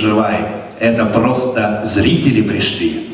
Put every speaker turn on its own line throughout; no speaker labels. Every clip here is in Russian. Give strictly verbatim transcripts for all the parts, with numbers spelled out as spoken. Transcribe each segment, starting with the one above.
переживай, это просто зрители пришли.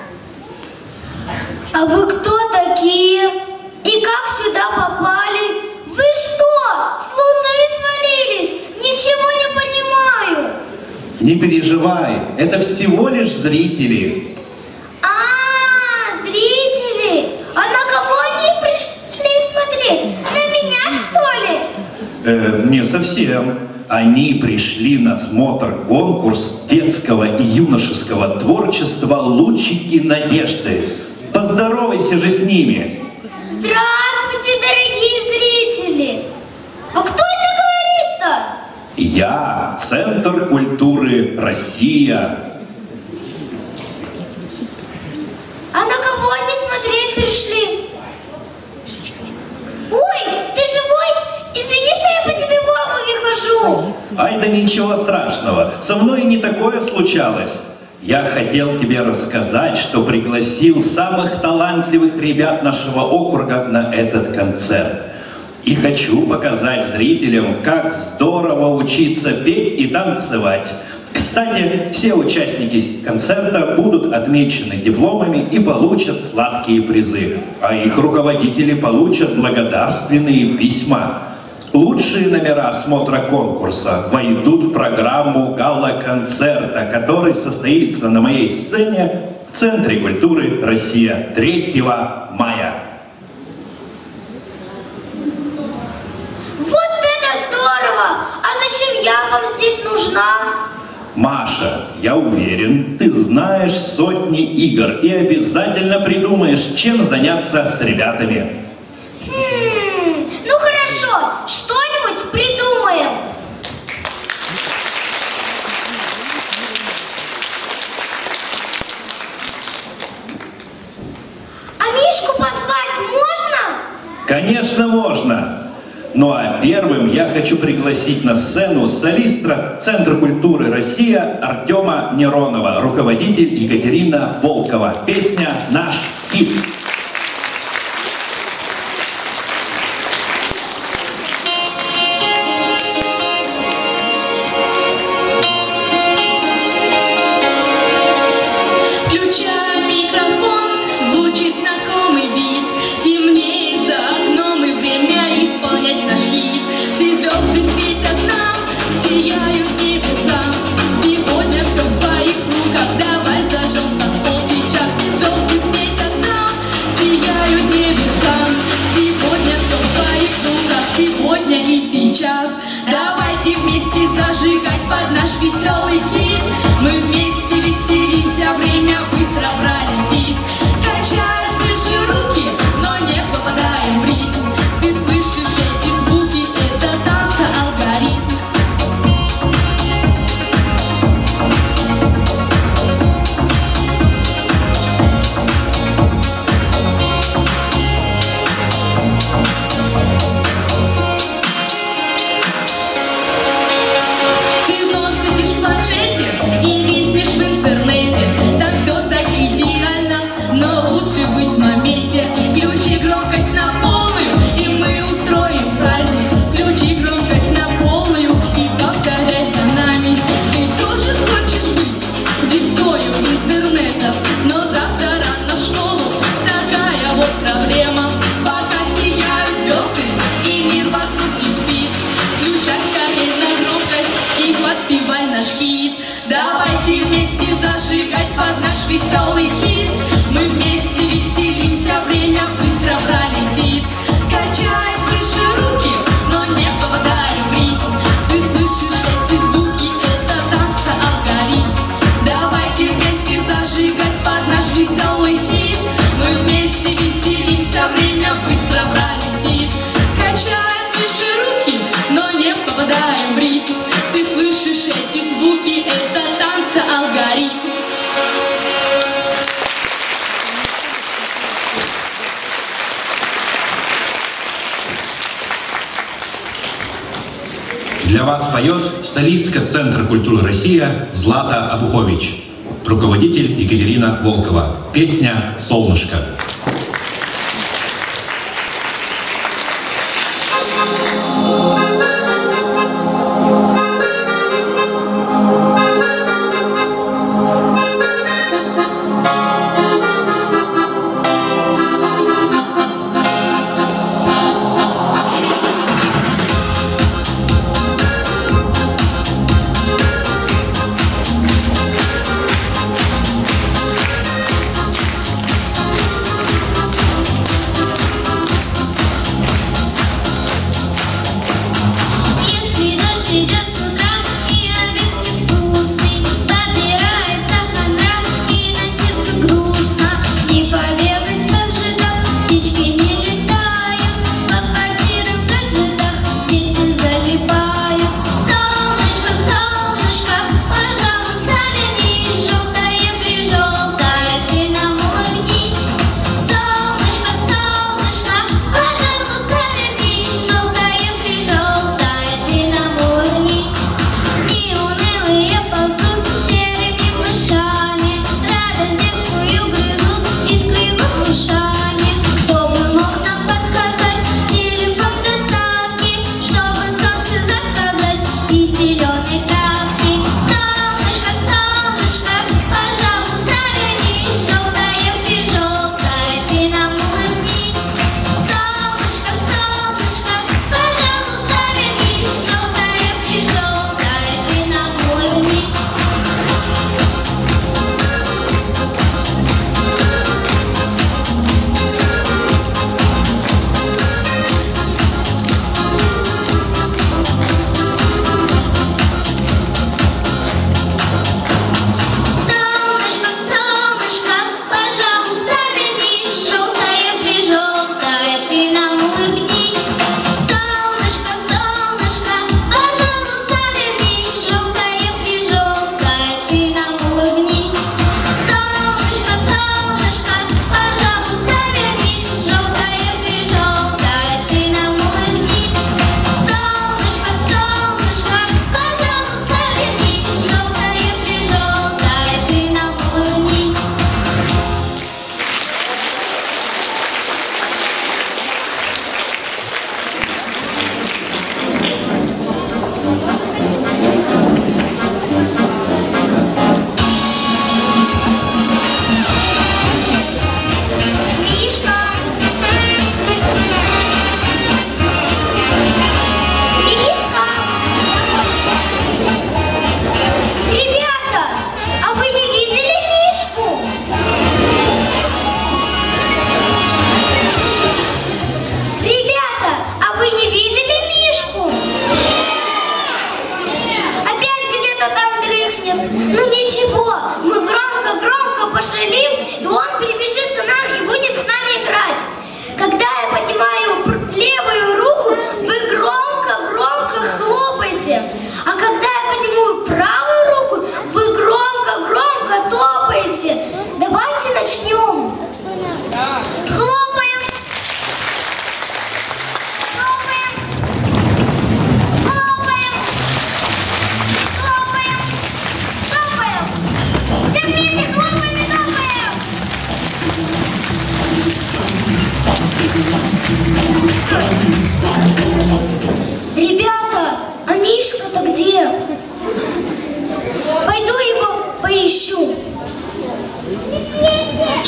А вы кто такие? И как сюда попали? Вы что, с луны свалились? Ничего не понимаю.
Не переживай, это всего лишь зрители.
А, зрители? А на кого они пришли смотреть? На меня, что ли?
Э, не совсем. Они пришли на смотр-конкурс детского и юношеского творчества «Лучики надежды». Поздоровайся же с ними.
Здравствуйте, дорогие зрители. А кто это говорит-то?
Я, Центр культуры «Россия».
А на кого они смотреть пришли? Ой, ты живой? Извини, что я по тебе в обуви хожу.
Ай, да ничего страшного, со мной не такое случалось. Я хотел тебе рассказать, что пригласил самых талантливых ребят нашего округа на этот концерт. И хочу показать зрителям, как здорово учиться петь и танцевать. Кстати, все участники концерта будут отмечены дипломами и получат сладкие призы, а их руководители получат благодарственные письма. Лучшие номера смотра конкурса войдут в программу гала-концерта, который состоится на моей сцене в Центре культуры «Россия» третьего мая.
Вот это здорово! А зачем я вам здесь нужна?
Маша, я уверен, ты знаешь сотни игр и обязательно придумаешь, чем заняться с ребятами.
Хм, ну хорошо, что-нибудь придумаем. А Мишку позвать можно?
Конечно, можно. Ну а первым я хочу пригласить на сцену солистра Центра культуры «Россия» Артема Неронова, руководитель Екатерина Волкова. Песня «Наш хит».
Давайте вместе зажигать под наш веселый хит. Мы вместе веселимся, время быстро пролетит. Качаем выше руки, но не попадаем в ритм. Ты слышишь эти звуки, это танца алгоритм. И виснешь в интернете, там все так идеально, но лучше быть в моменте. Включи громкость на полную, и мы устроим праздник. Включи громкость на полную и повторяй за нами. Ты тоже хочешь быть звездою интернета, но завтра рано в школу, такая вот проблема. Пока сияют звезды и мир вокруг не спит, включай скорее на громкость и подпевай наш хит. Давайте вместе зажигать под наш веселый хит. Мы вместе веселимся, время быстро пролетит. Качаем выше руки, но не попадаем в ритм. Ты слышишь эти звуки, это танца алгоритм. Давайте вместе зажигать под наш веселый хит. Мы вместе веселимся, время быстро пролетит. Качаем выше руки, но не попадаем в ритм. Ты слышишь эти звуки, это танца алгоритм.
Для вас поет солистка Центра культуры «Россия» Злата Абухович, руководитель Екатерина Волкова. Песня «Солнышко».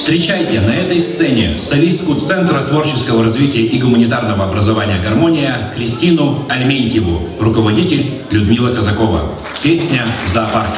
Встречайте на этой сцене солистку Центра творческого развития и гуманитарного образования «Гармония» Кристину Альментьеву, руководитель Людмила Казакова. Песня «В зоопарке».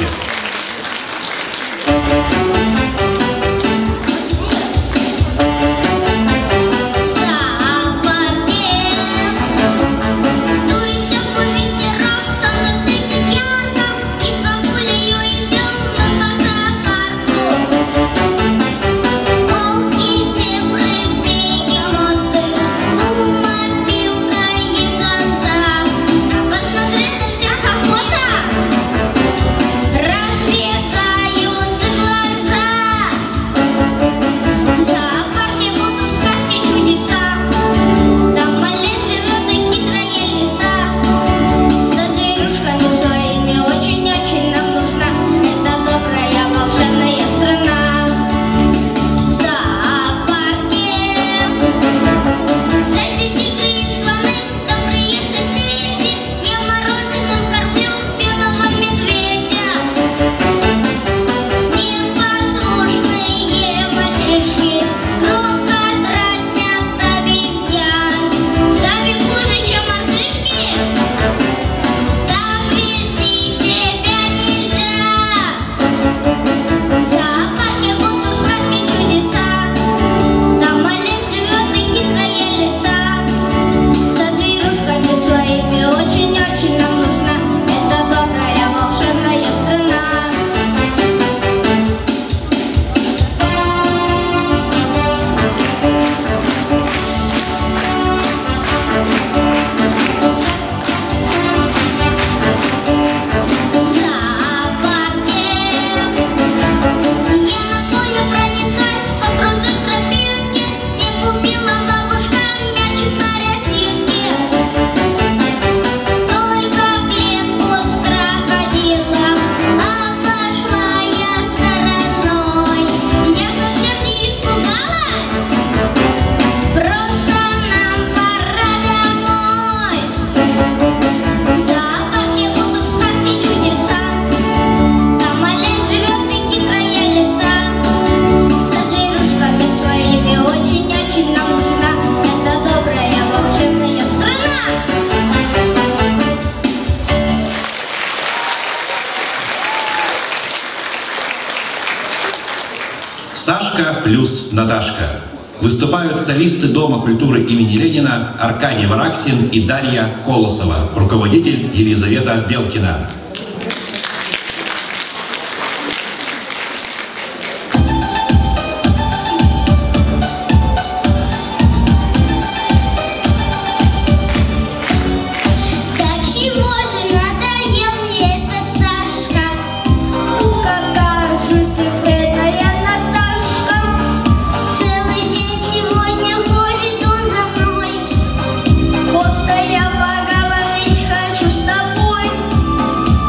Сашка плюс Наташка. Выступают солисты Дома культуры имени Ленина Аркадий Вараксин и Дарья Колосова, руководитель Елизавета Белкина.
Поговорить хочу с тобой.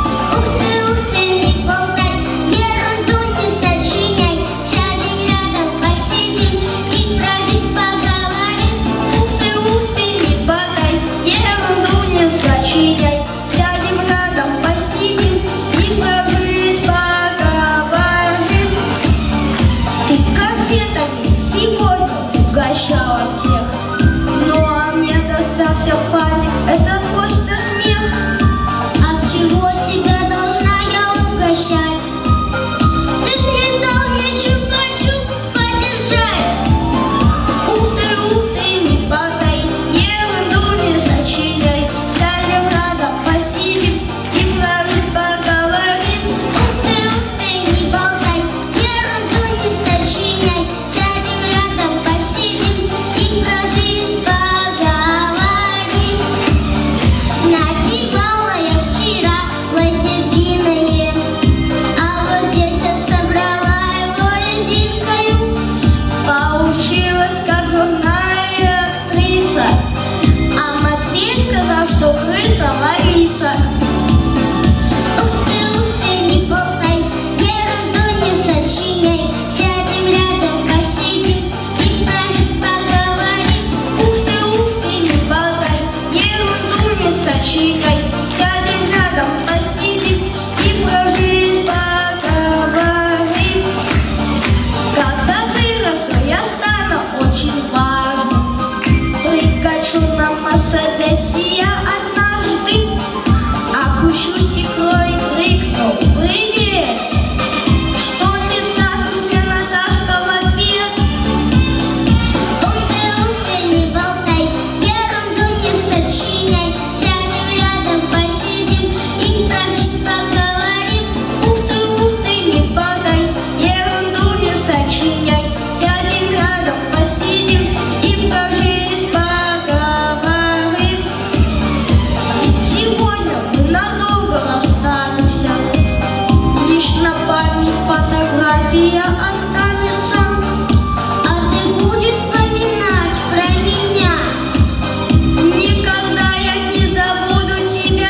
история останется, а ты будешь вспоминать про меня. Никогда я не забуду тебя.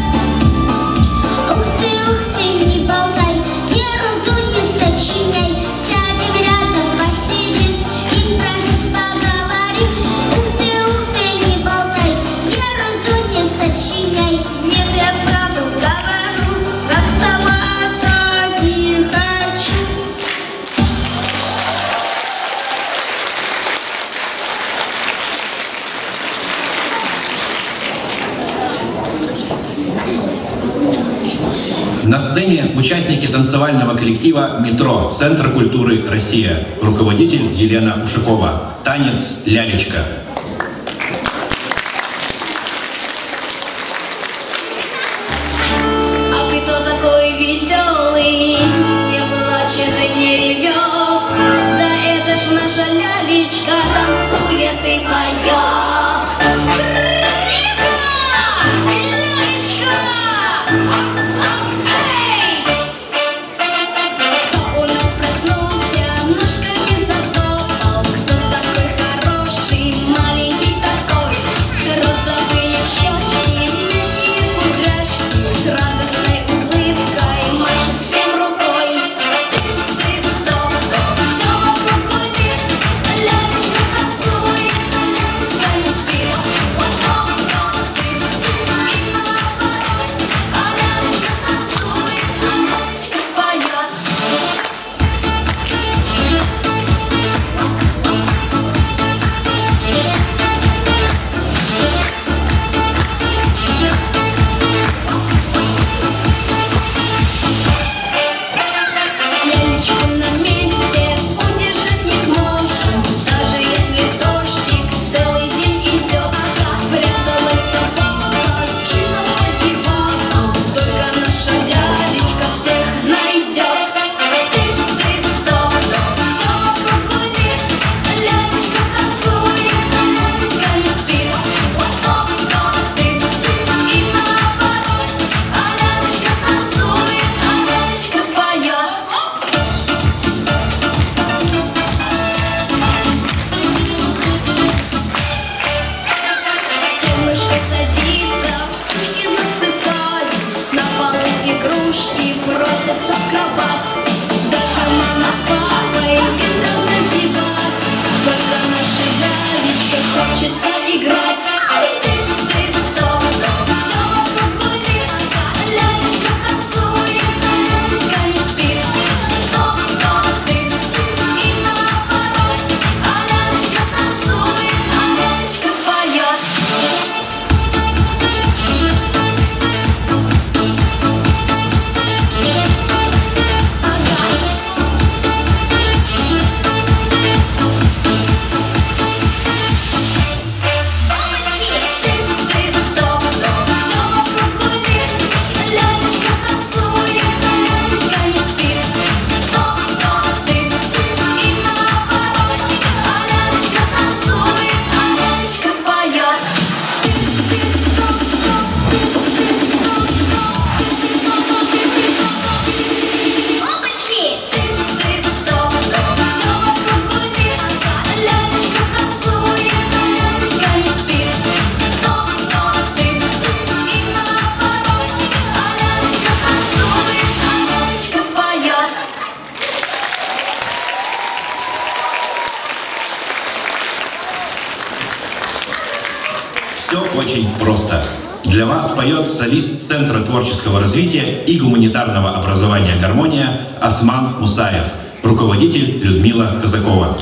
Ух ты, ух ты, не болтай, ерунду не сочиняй. Сядем рядом, посидим и про жизнь поговорим. Ух ты, ух ты, не болтай, ерунду не сочиняй. Нет, я правду говорю, расставаться не хочу.
На сцене участники танцевального коллектива «Метро», Центра культуры «Россия». Руководитель Елена Ушакова. Танец «Лялечка».
А ты кто такой веселый? Не плачет и не ревет. Да это ж наша лялечка танцует и поет. Лялечка! Эй! Кто у нас проснулся, ножками затопал? Кто такой хороший, маленький такой? Розовые щечки, мягкие кудряшки, с радостной улыбкой машет всем рукой. Тыц-тыц-стоп, все вокруг гудит, лялечка танцует, лялечка не спит. Вот-вот-вот, тыц-тыц и наоборот, а лялечка танцует, а лялечка поет. Лялечку на месте удержать не сможем, даже если дождик целый день идет. Спряталась собака, киса под диваном, только наша лялечка всех найдет. Тыц-тыц-стоп, все вокруг гудит, лялечка танцует, лялечка не спит. Вот-вот-вот, тыц-тыц и наоборот, а лялечка танцует, а лялечка поет. Солнышко садится, птички засыпают, на полу игрушки просятся в кровать. Даже мама с папой без конца зевают, только наша лялечка хочется играть. Тыц-тыц-стоп, все вокруг гудит, лялечка танцует, лялечка не спит. Топ-топ, тыц-тыц и наоборот, а лялечка танцует, а лялечка поет. Тыц-тыц-стоп, все вокруг гудит, лялечка танцует, лялечка не спит. Топ-топ, тыц-тыц и наоборот, а лялечка танцует, а лялечка поет.
Опачки!
Тыц-тыц-стоп, все вокруг гудит, лялечка танцует, лялечка не спит. Топ-топ, тыц-тыц и наоборот, а лялечка танцует, а лялечка поет.
Все очень просто. Для вас поет солист Центра творческого развития и гуманитарного образования «Гармония» Осман Мусаев, руководитель Людмила Казакова.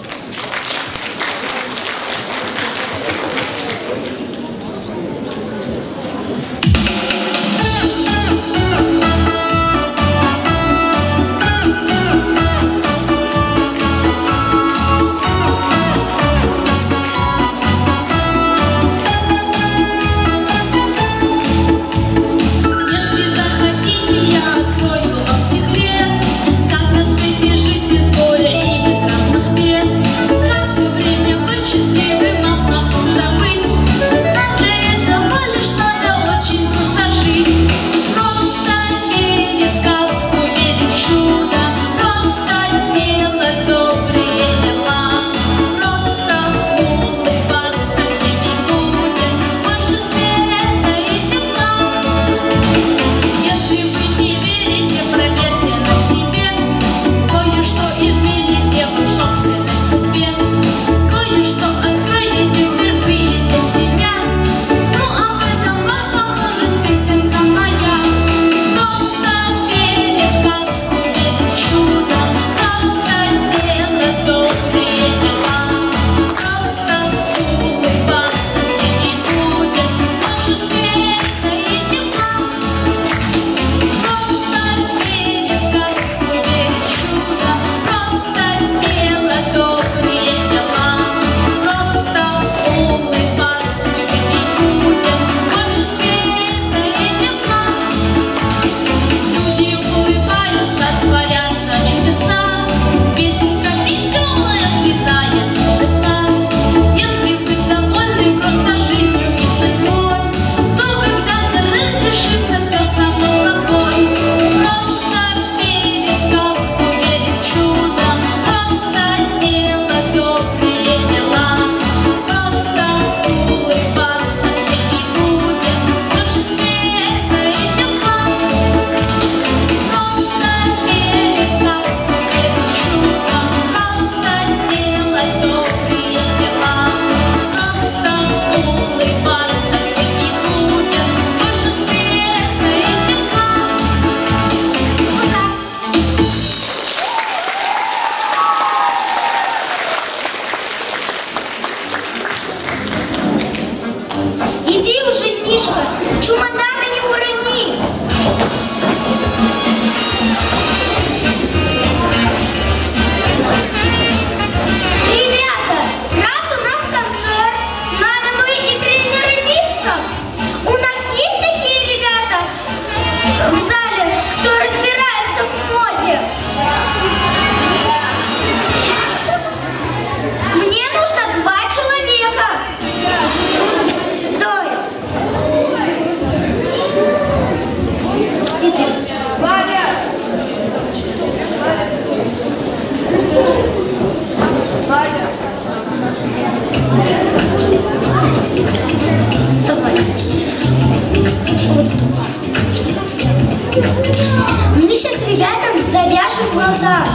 Если захотите, я открою вам секрет, как на свете жить без горя и без разных бед.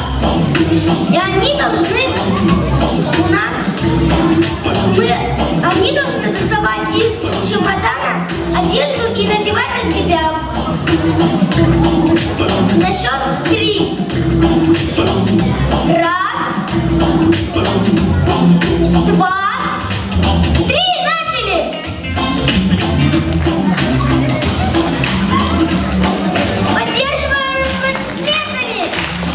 И они должны у нас, мы, они должны доставать из чемодана одежду и надевать на себя. На счет три. Раз, два, три. Начали! Поддерживаем аплодисментами!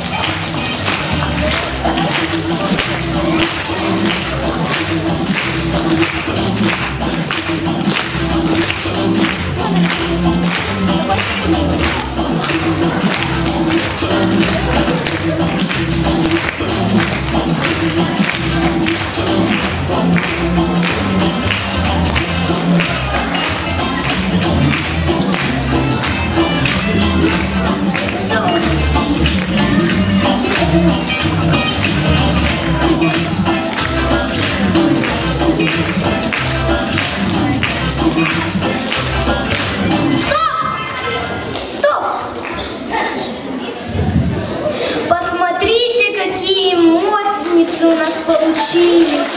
У нас получились.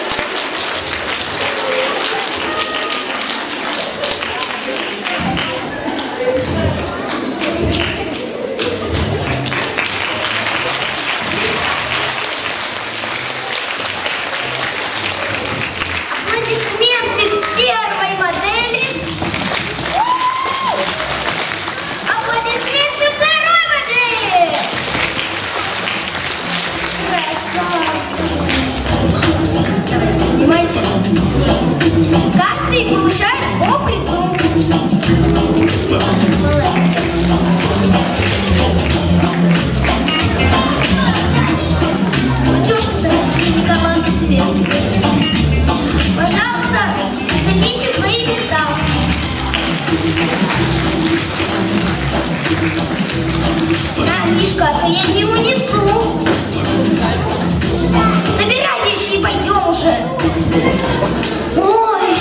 Аплодисменты первой модели. Аплодисменты второй модели. Давайте, снимайте. Каждый получает по призу. Утюжка-то не команда тебе. Пожалуйста, займите свои места. На, Мишка, а я не унесу. Собирай вещи и пойдем уже. Ой.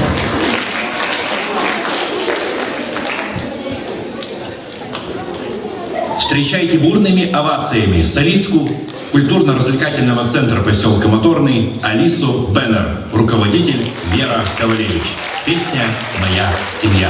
Встречайте бурными овациями солистку культурно-развлекательного центра поселка Моторный Алису Беннер, руководитель Вера Ковалевич. Песня «Моя семья».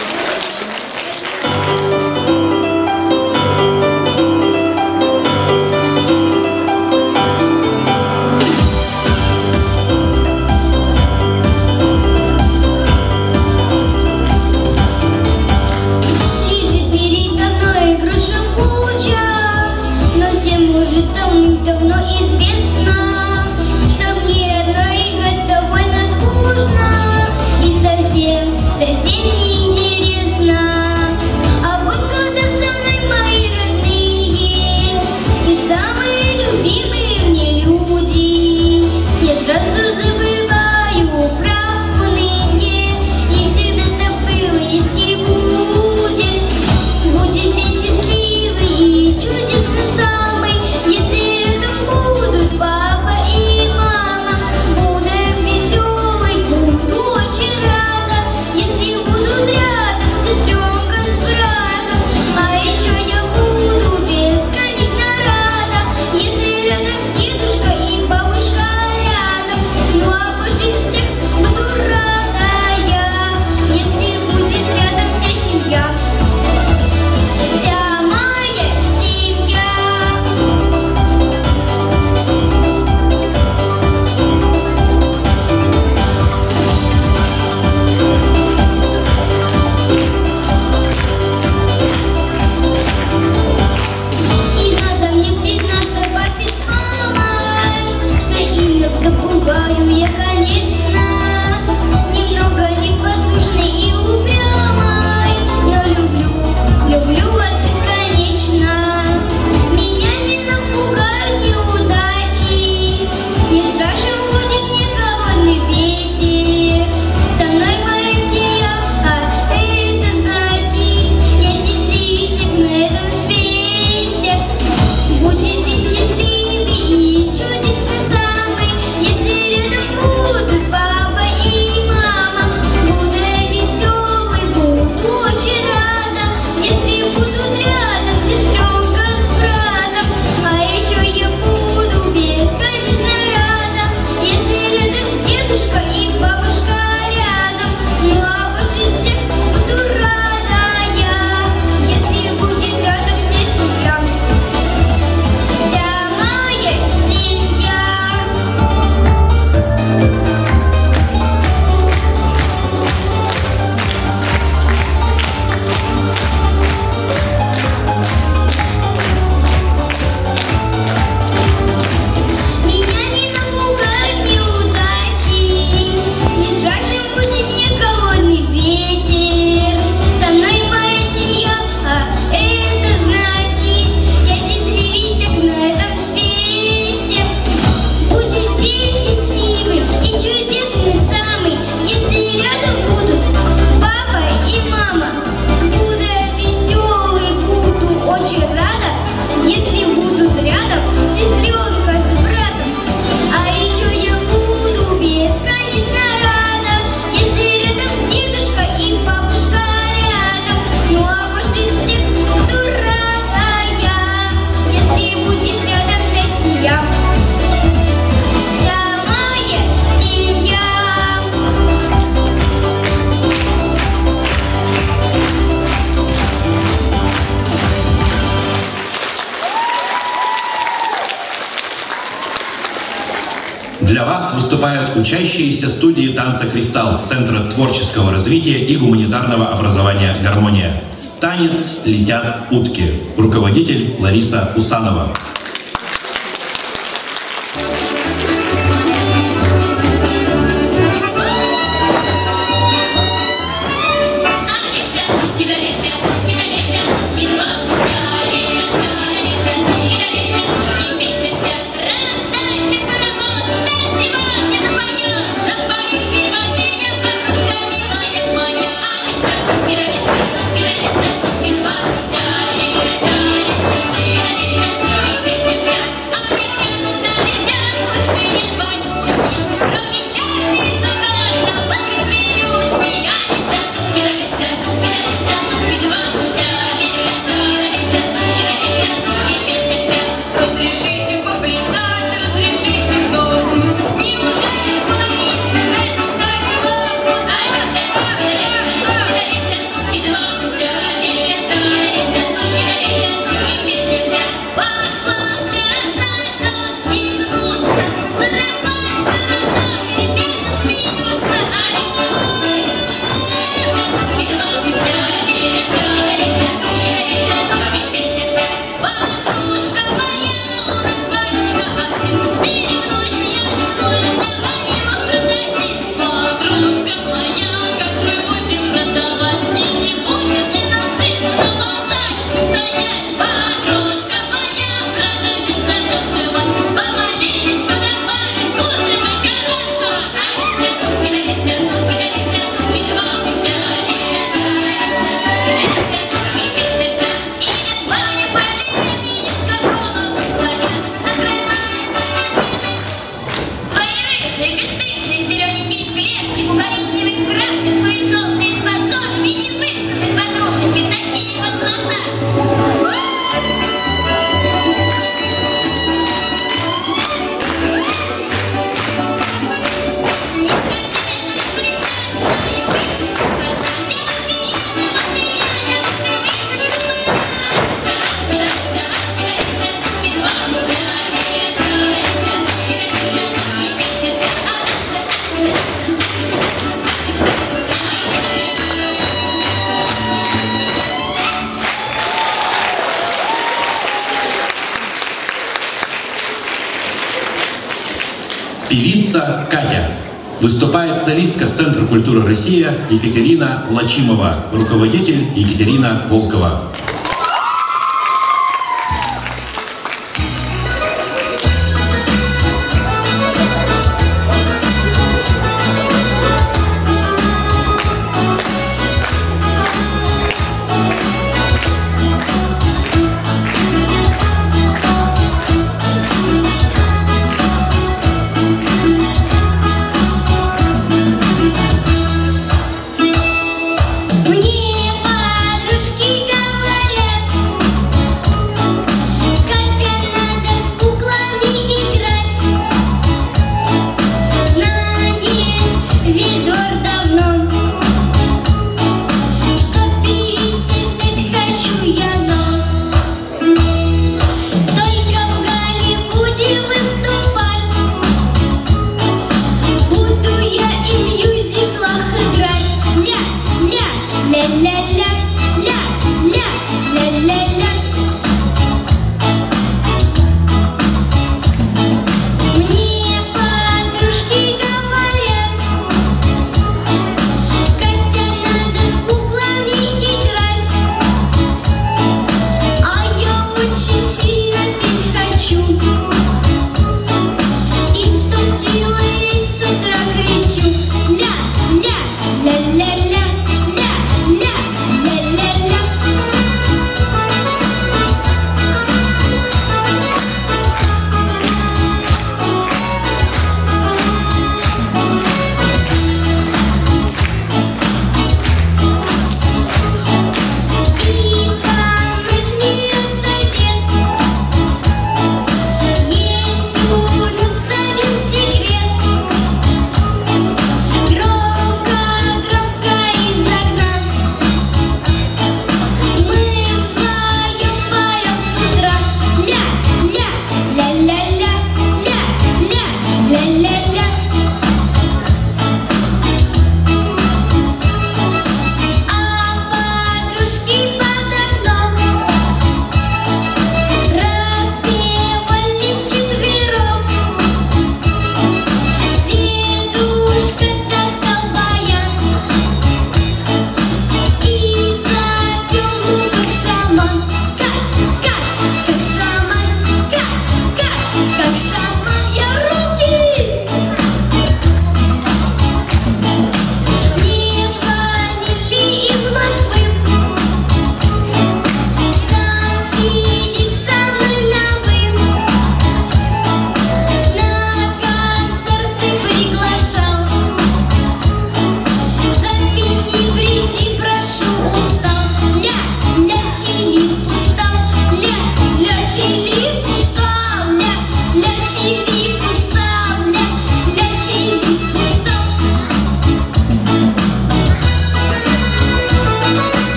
Давно известно, что мне одной играть довольно скучно и совсем, совсем неинтересно. А вот когда со мной мои родные и самые любимые мне люди, я сразу забываю про уныние, и всегда так было, есть и будет. Будете счастливы и чудесны самый, если буду
Для вас выступают учащиеся студии танца «Кристалл» Центра творческого развития и гуманитарного образования «Гармония». Танец «Летят утки». Руководитель Лариса Усанова. Певица Катя. Выступает солистка Центра культуры «Россия» Екатерина Лачимова, руководитель Екатерина Волкова.
Мне подружки говорят.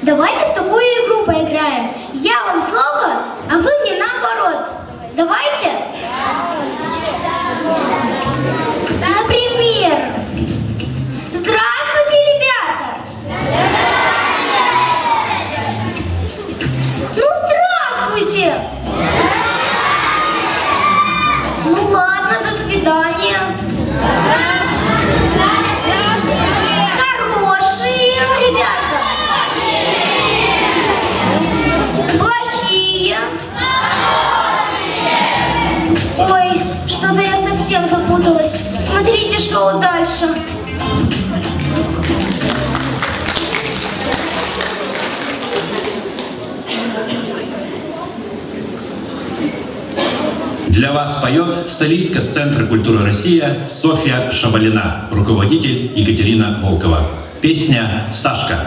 Давайте в такую игру поиграем. Я вам слово, а вы мне наоборот. Давайте? Например, здравствуйте, ребята! Ну, здравствуйте! Ну ладно, до свидания. Хорошие ребята. Плохие. Ой, что-то я совсем запуталась. Смотрите шоу дальше.
Для вас поет солистка Центра культуры «Россия» Софья Шабалина, руководитель Екатерина Волкова. Песня «Сашка».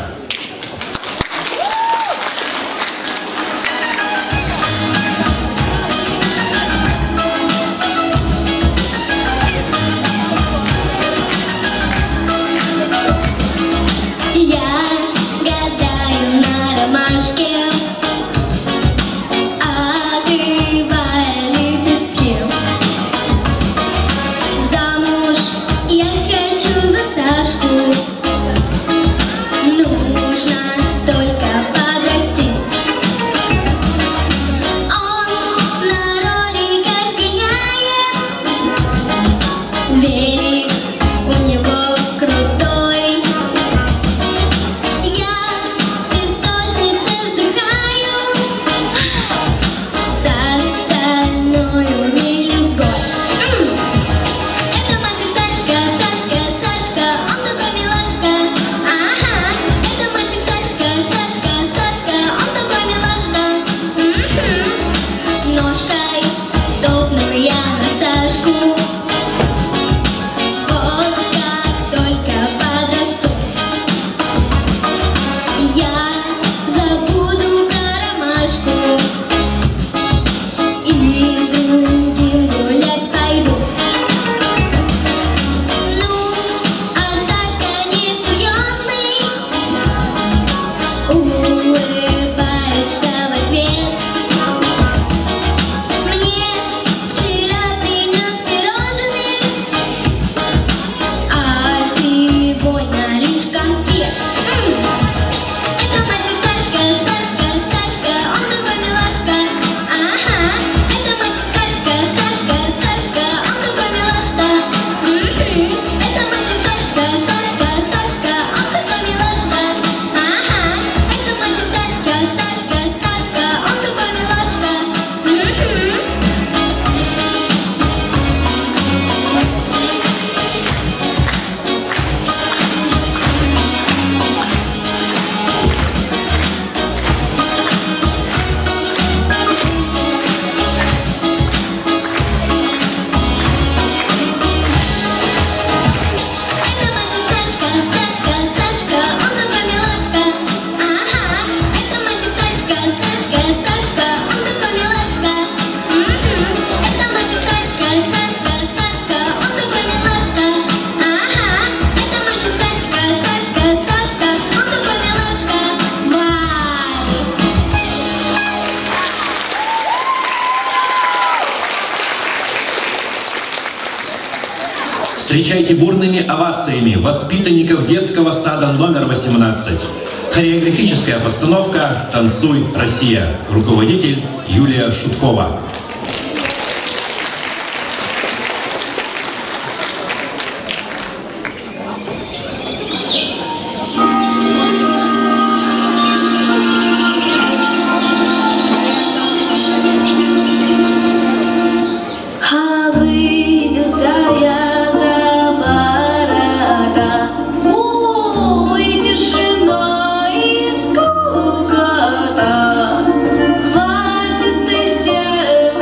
Встречайте бурными овациями воспитанников детского сада номер восемнадцать. Хореографическая постановка «Танцуй, Россия». Руководитель Юлия Шуткова.
Хватит и сел.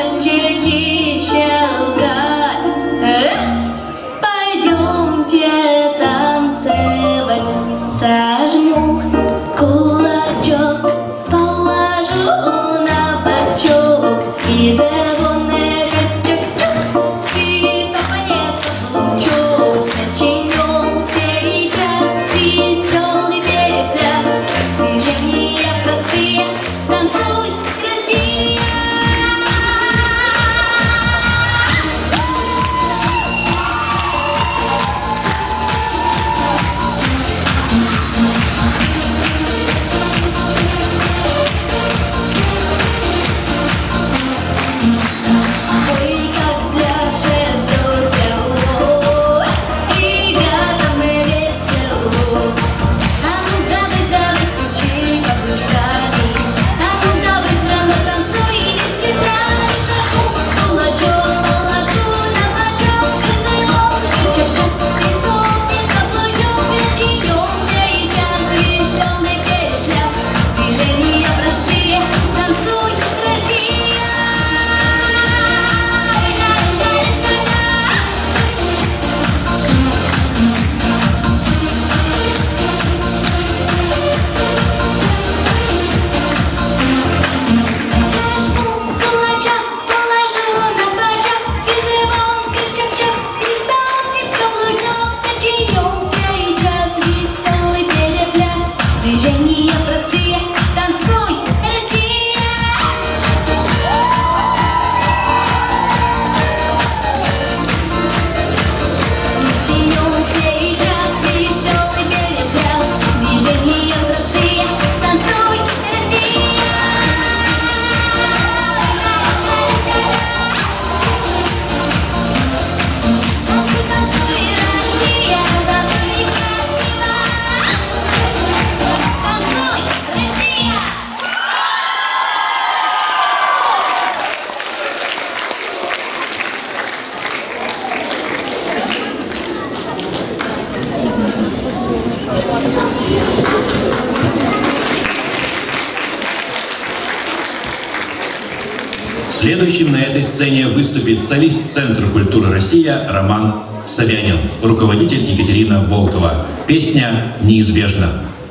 Следующим на этой сцене выступит солист Центра культуры «Россия» Роман Собянин, руководитель Екатерина Волкова. Песня «Неизбежно».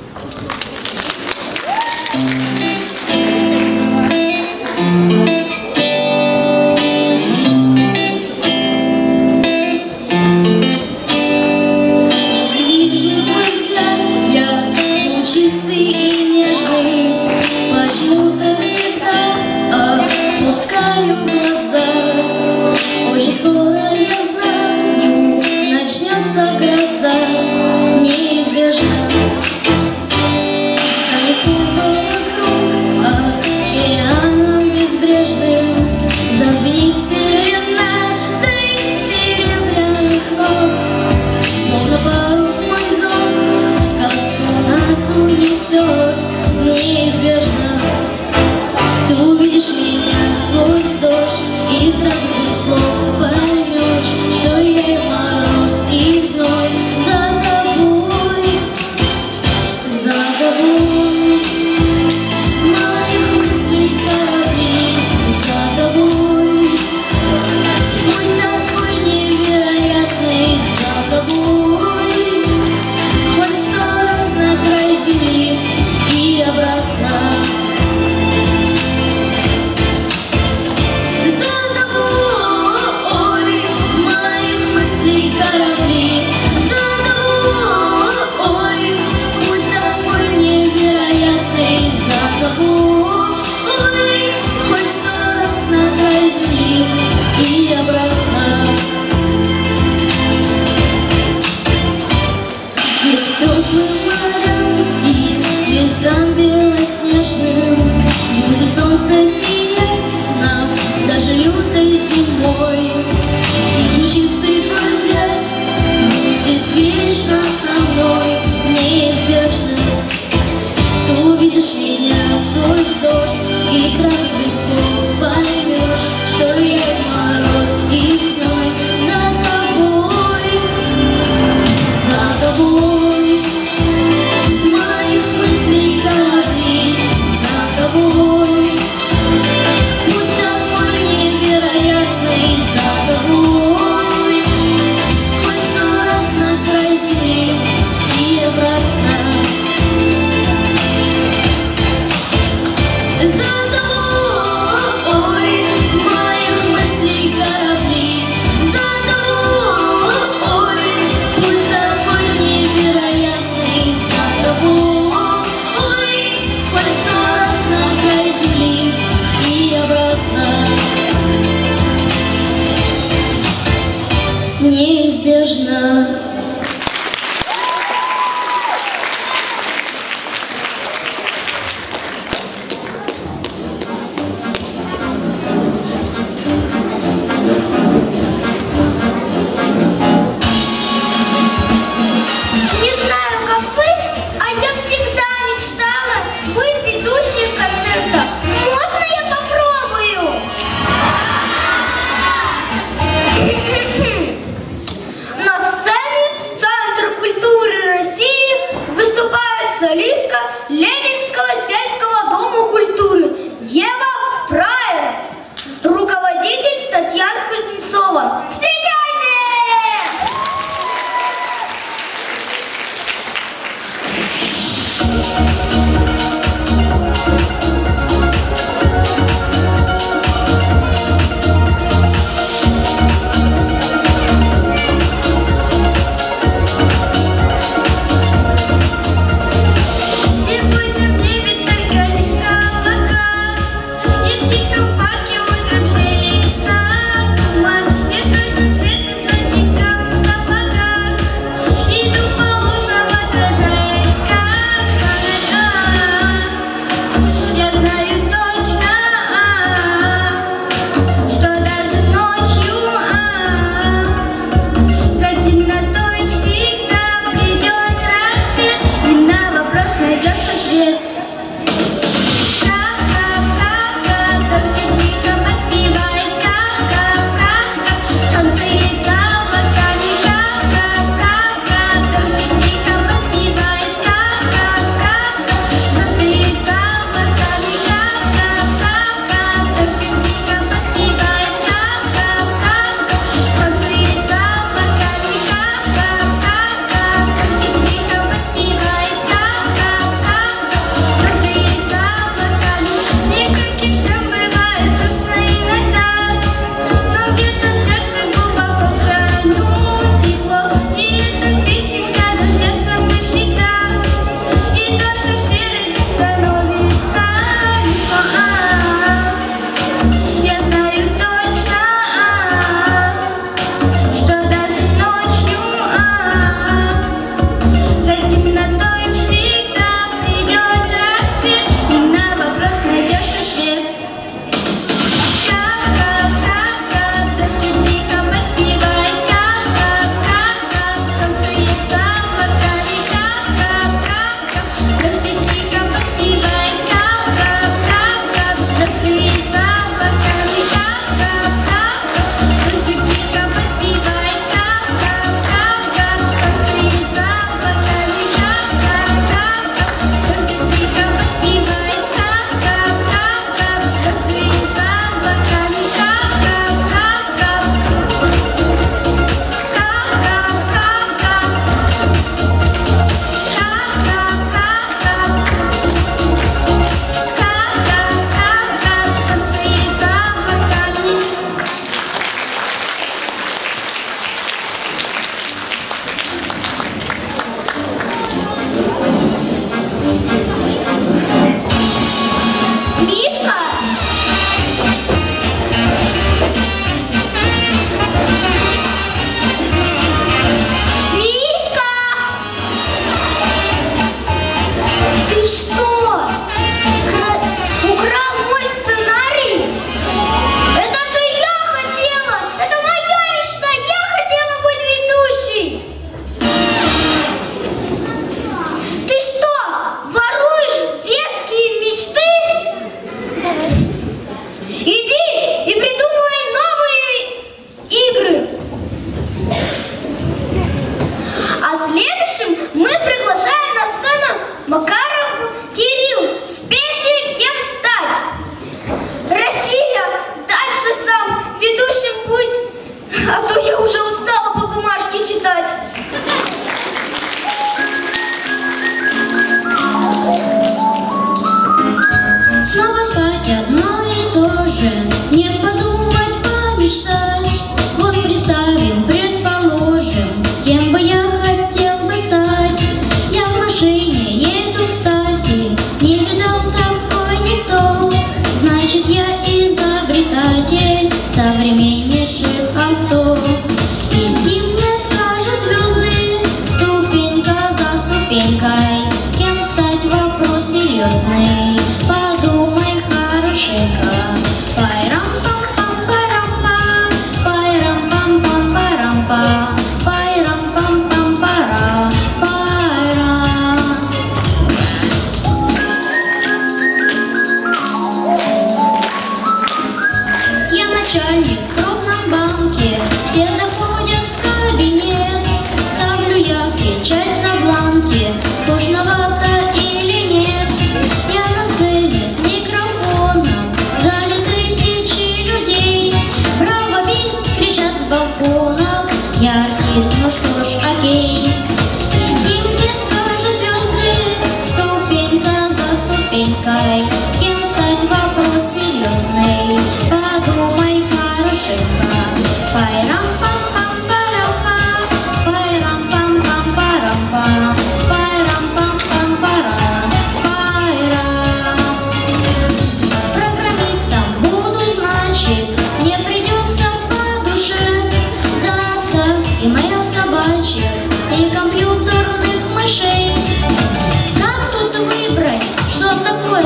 Опускаю глаза, очень скоро я знаю, начнется гроза, неизбежно. Станет небо вокруг океаном безбрежным, зазвенит серенадой серебряных нот, словно парус мой зонт в сказку нас унесет, неизбежно. Ты увидишь меня сквозь дождь, и сразу без слов поймешь, что я и мороз, и зной за тобой, за тобой. Моих мыслей корабли за тобой, путь такой невероятный за тобой, хоть сто раз на край земли и обратно. И обратно. Вместе теплым морем и лесам белоснежным будет солнце сиять нам даже лютой зимой. И нечистый твой взгляд будет вечно со мной, неизбежно. Ты увидишь меня сквозь дождь, и сразу без слов поймешь, что я мороз и зной за тобой, за тобой. Моих мыслей корабли за тобой, путь такой невероятный за тобой, хоть сто раз на край земли и обратно. За тобой.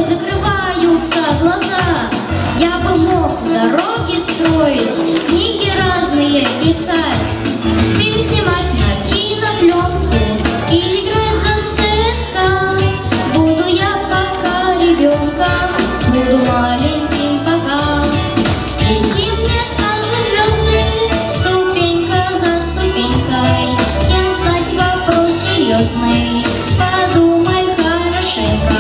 закрываются глаза. Я бы мог дороги строить, книги разные писать, фильм снимать на кинопленку и играть за ЦСКА. Буду я пока ребенком, буду маленьким пока. Лети мне, скажут звезды, ступенька за ступенькой. Кем стать вопрос серьезный, подумай хорошенько.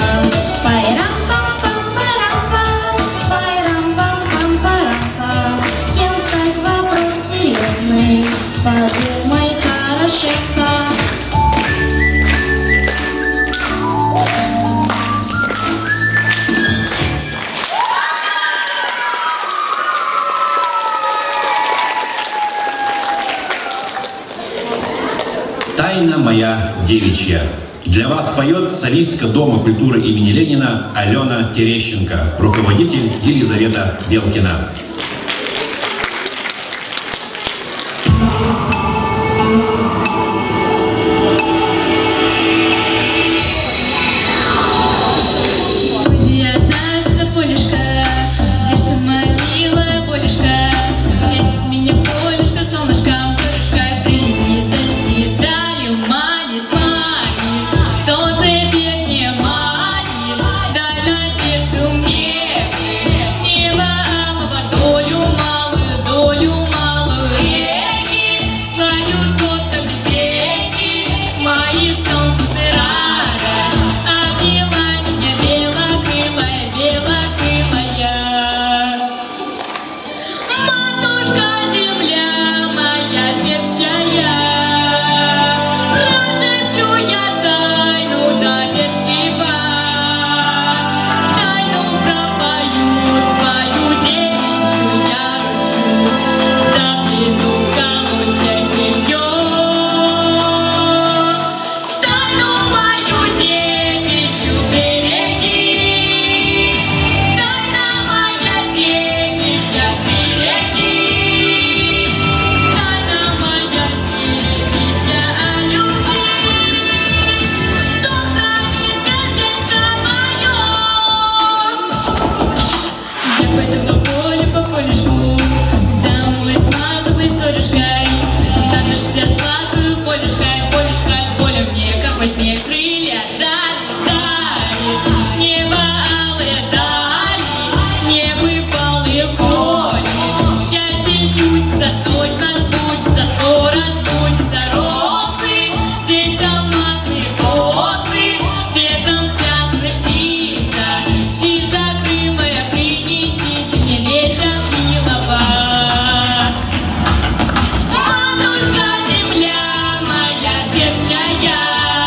Пайрам-пам-пам-парам-пам, пайрам-пам-пам-парам-пам. Кем стать вопрос серьезный, подумай хорошенько.
«Тайна моя девичья». Для вас поет солистка Дома культуры имени Ленина Алена Терещенко, руководитель Елизавета Белкина.
Я однажды полюшка, где ж ты, моя милая полюшка? Встретит меня полюшка, солнышком, полюшка, приди, зажги, дали, манит, манит, солнце вешнее манит, дай надежду мне, небо алого, долю малую, долю малую, реки, свою соток реки, мои солнце радость, обняла меня белокрылая, белокрылая. Матушка земля моя певчая, прошепчу я тайну доверчиво, тайну пропою свою девичью я ручью, заплету в колосья ее. Тайну мою девичью береги, тайна моя девичья береги, тайна моя девичья о любви, что хранит сердечко мое. Я пойду на поле по полюшку, домой с матовой солюшкой, станешься сладкую полюшкой, полюшкой, поле мне, как во сне, крылья дали, дали, небо алые дали, небывалые коли, счастье чудится, точно сбудется, скоро сбудется, розы, здесь алмазные косы, цветом связаны птица, птица крылая, принесите мне леса милого. Матушка земля моя певчая,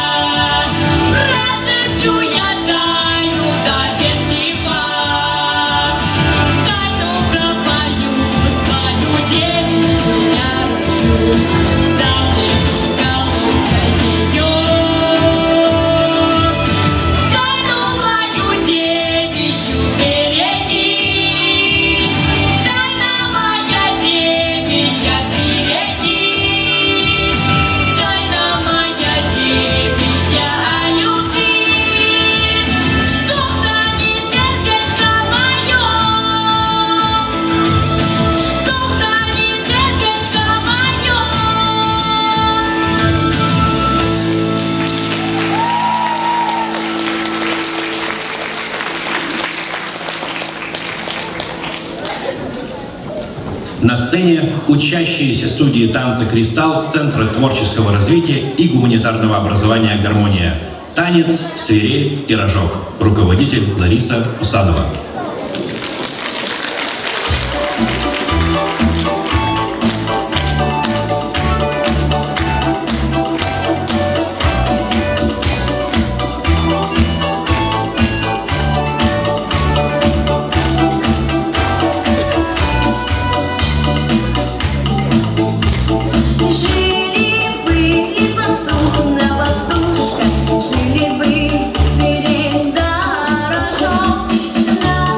прошепчу я тайну доверчиво, тайну пропою свою девичью я ручью, заплету в колосья ее. Тайну мою девичью береги, тайна моя девичья береги, тайна моя девичья о любви, что хранит сердечко мое, что хранит сердечко мое.
На сцене учащиеся студии танца «Кристалл» Центра творческого развития и гуманитарного образования «Гармония». Танец, свирель и рожок. Руководитель Лариса Усанова.
Жили-были пастух да пастушка, жили-были свирель да рожок.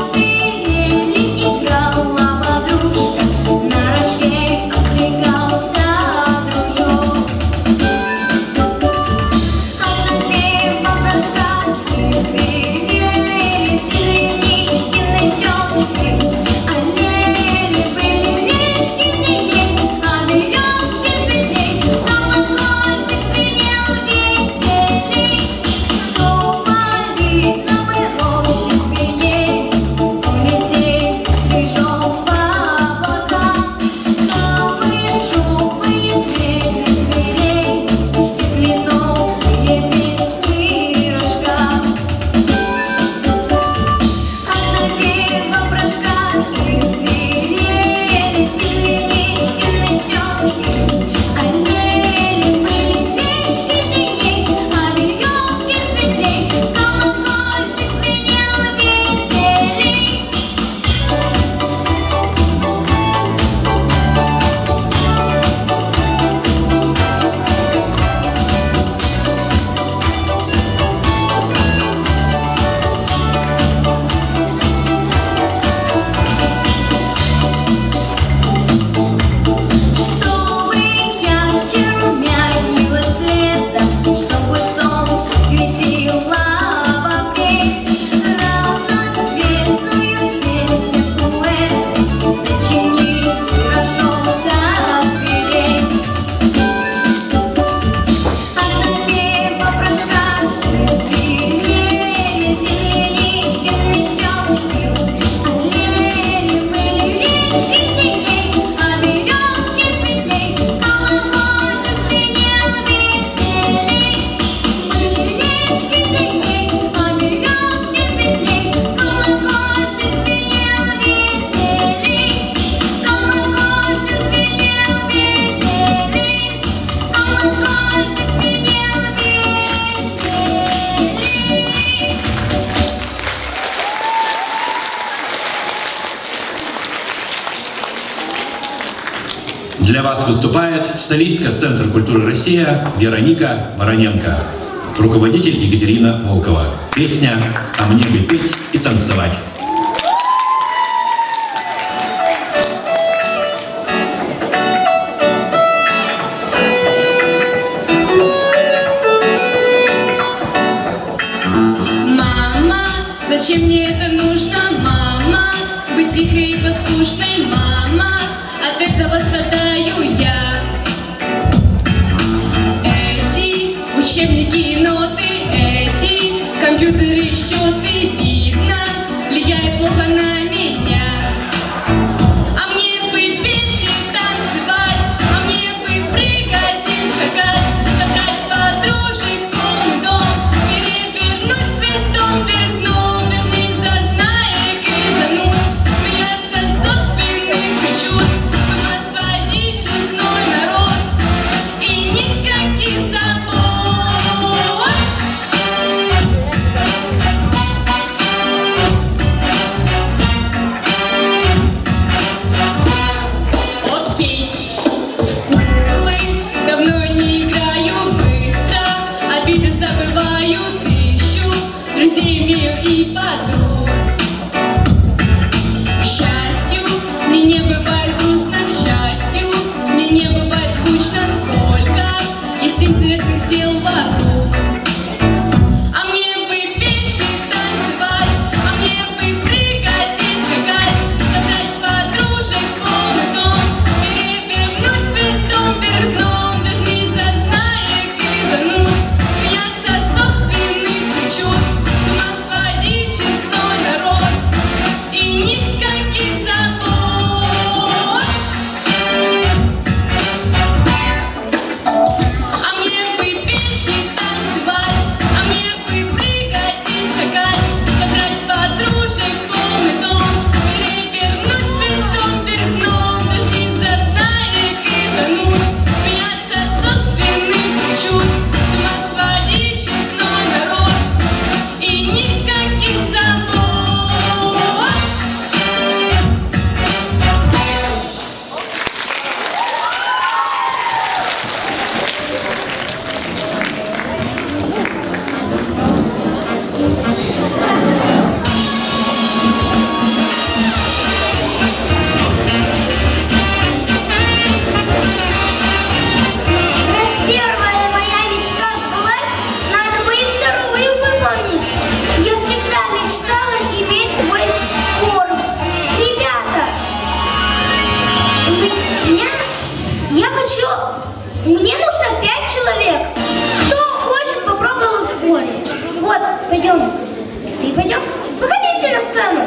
Для вас выступает солистка Центра культуры «Россия» Вероника Вороненко, руководитель Екатерина Волкова. Песня «А мне бы петь и танцевать».
Мама, зачем мне это нужно, мама? Быть тихой и послушной, мама, от этого страдаю я. Эти учебники и ноты, эти компьютеры и счеты, видно, влияет плохо на меня. А мне бы петь и танцевать, а мне бы прыгать и скакать, собрать подружек полный дом, перевернуть весь дом вверх дном, дождись зазнаек и зануд, смеяться собственных причуд, с ума сводить честной народ и никаких забот. Окей, в куклы давно не играю, быстро обиды забываю, ищу друзей имею и подруг. К счастью, мне не бывает грустно, к счастью, мне не бывает скучно, сколько есть интересных дел вокруг. А мне бы петь и танцевать, а мне бы прыгать и скакать, собрать подружек полный дом, перевернуть весь дом вверх дном, дождись зазнаек и зануд, смеяться собственных причуд, с ума сводить честной народ и никаких забот. А мне бы петь и танцевать, а мне бы прыгать и скакать, собрать подружек полный дом, перевернуть весь дом вверх дном, дождись зазнаек и зануд, смеяться собственных причуд, с ума сводить честной народ и никаких забот.
Раз первая моя мечта сбылась, надо бы и вторую выполнить. Я всегда мечтала иметь свой хор. Ребята, у меня, я хочу, мне нужно пять человек. Кто хочет попробовать в хоре? Вот, пойдем. Ты пойдем? Выходите на сцену.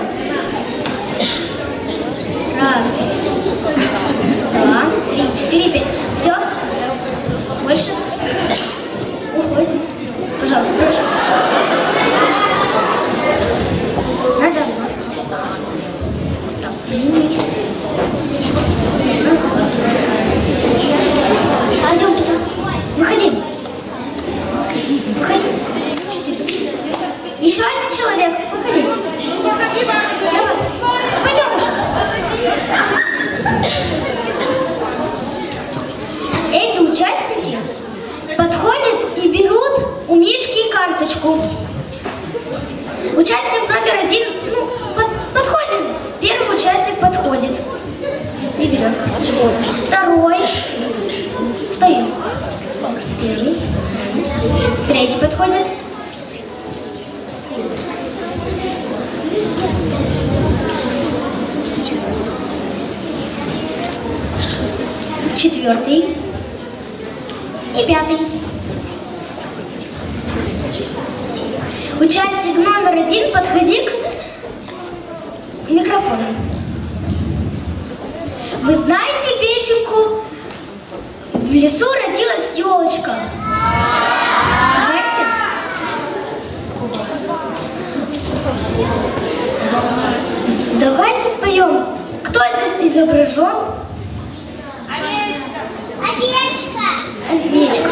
Раз, два, три, четыре, пять. Все? Больше? Уходим. Пожалуйста, прошу. Надо нас. Так, линии. Пойдем туда. Выходи. Выходи. Четыре. Еще один человек. Выходи. Давай. Пойдем уже. Эти участники подходят и берут у Мишки карточку. Участник номер один, ну, под- подходит. Первый участник подходит и берет карточку. Второй. Встаем. Первый. Третий подходит. Четвертый. И пятый. Участник номер один, подходи к микрофону. Вы знаете песенку «В лесу родилась елочка»? Знаете? Давайте споем. Кто здесь изображен?
Овечка.
Овечка.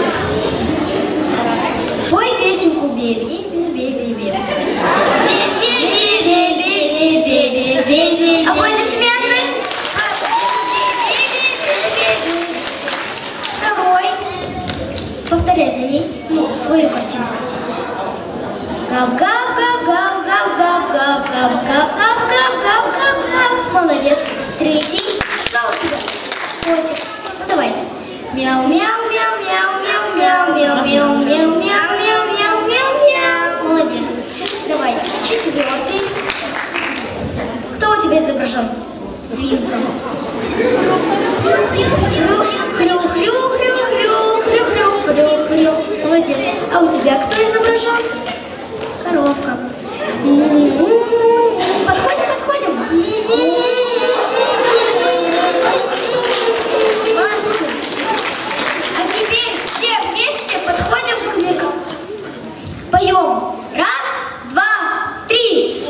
Пой песенку «Беби, беби, беби». Аплодисменты. свою картинку. Гав-гав-гав-гав-гав-гав-гав-гав-гав-гав-гав. Молодец. Третий. Что у тебя? Котик. Ну давай. Мяу-мяу-мяу-мяу-мяу-мяу-мяу-мяу-мяу-мяу-мяу-мяу. Молодец. Давай. Четвертый. Кто у тебя изображен? Свинка. Хрю-хрю-хрю-хрю-хрю-хрю-хрю-хрю. Молодец. А у тебя кто изображен? Коровка. Подходим, подходим. Молодцы. А теперь все вместе подходим к микро. Поем. Раз, два, три.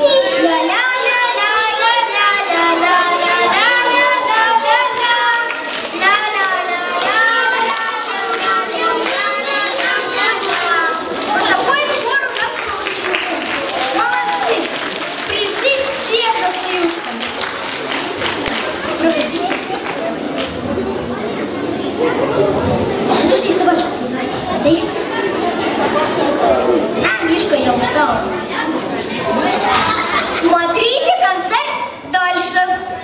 Вот такой хор у нас получился. Молодцы. Призы всем достаются. Подожди, собачку позвони. Дай. А, Мишка, я устала. Смотрите концерт дальше.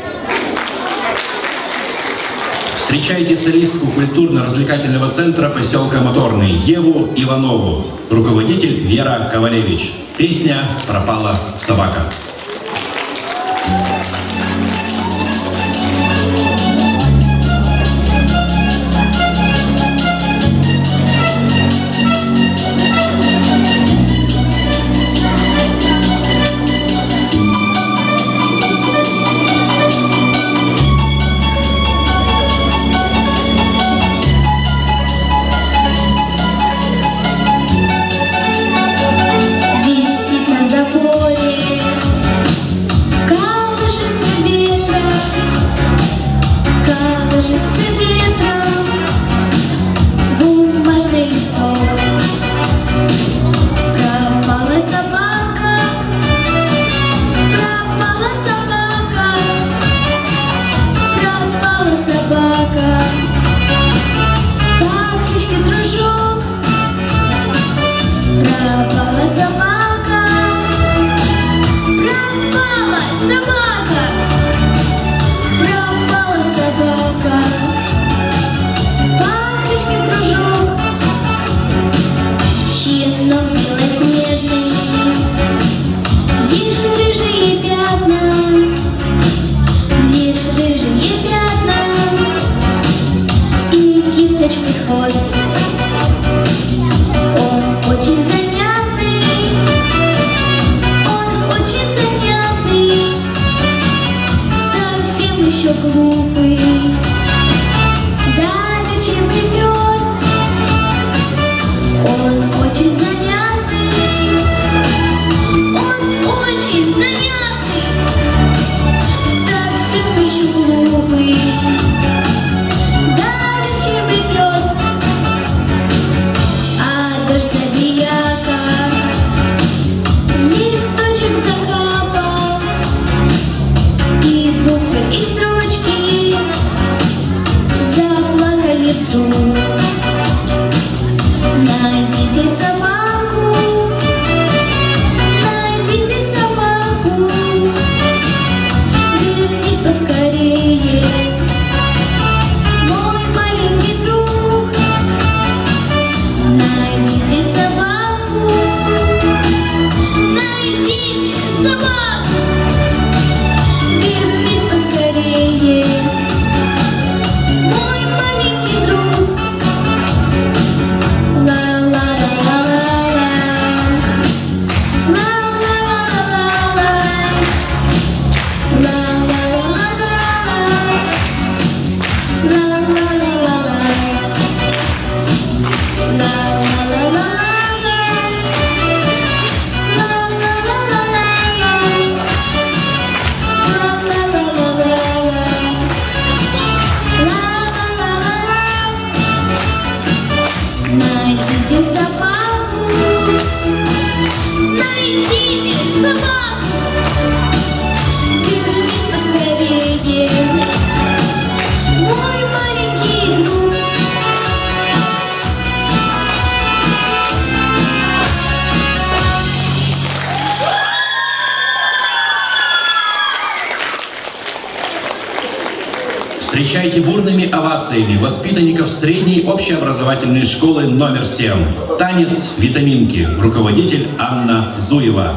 Встречайте солистку культурно-развлекательного центра поселка Моторный Еву Иванову. Руководитель Вера Ковалевич. Песня «Пропала собака».
Висит на заборе, колышется ветром, колышется ветром бумажный листок. Пропала собака, пропала собака, пропала собака. По кличке Дружок пропала собака, пропала собака, пропала собака. По кличке Дружок. Щенок белоснежный, лишь рыжие пятна, лишь рыжие пятна и кисточкой хвост. Он очень занятный, он очень занятный, совсем еще глупый, доверчивый пес. Он очень занятный, он очень занятный, совсем еще глупый, доверчивый пес. А дождь забияка листочек закапал, и буквы, и строчки заплакали вдруг. Найдите собаку, найдите собаку, вернись поскорее,
Встречайте бурными овациями воспитанников средней общеобразовательной школы номер семь. Танец «Витаминки». Руководитель Анна Зуева.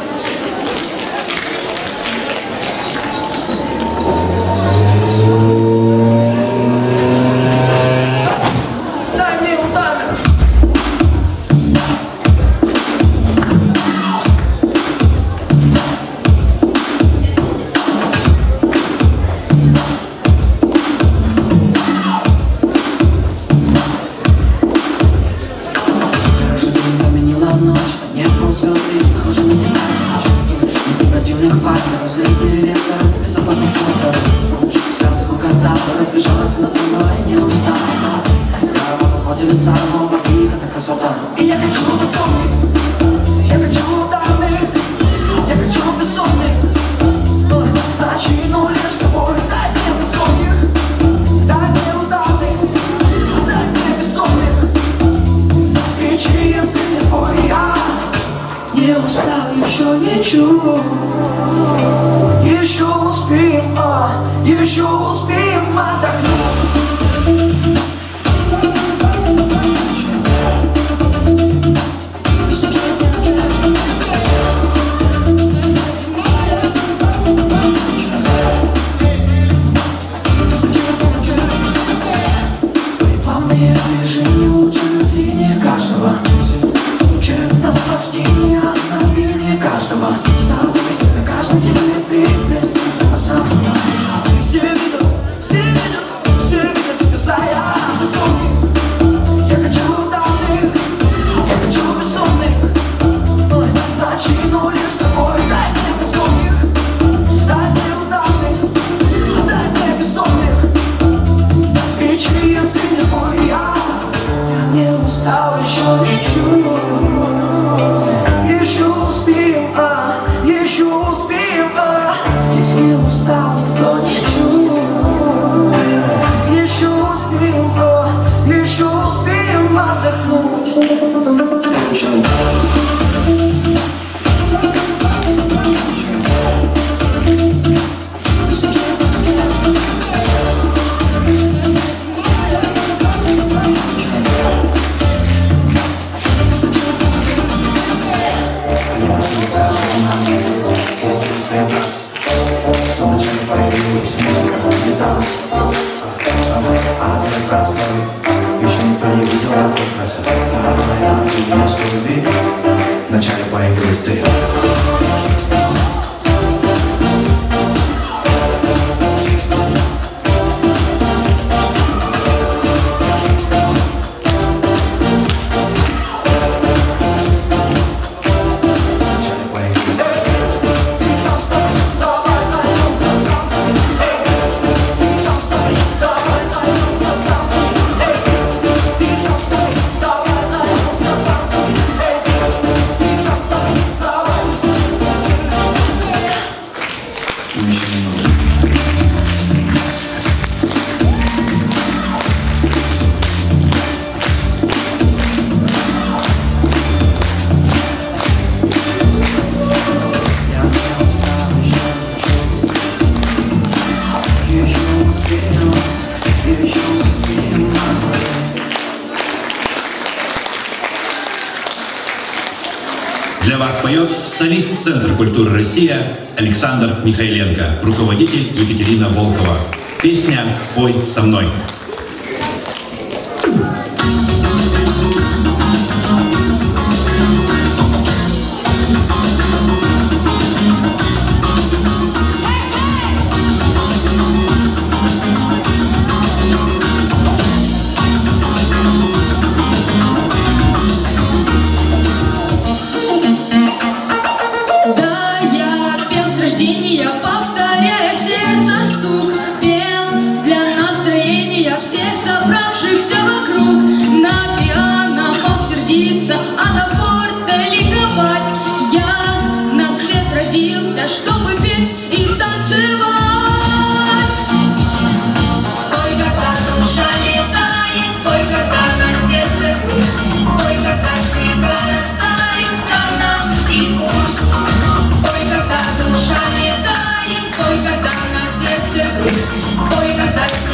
Для вас поет солист Центра культуры «Россия» Александр Михайленко, руководитель Екатерина Волкова. Песня «Пой со мной».
Повторяя сердце стук, пел для настроения всех собравшихся вокруг. На пиано мог сердиться, а на форте ликовать. Я на свет родился, чтобы петь и танцевать. Ой, когда душа летает, ой, когда на сердце грусть, ой, когда снега растают страна и пусть. Ой, когда душа летает, ой, когда на сердце грусть, ой, когда снега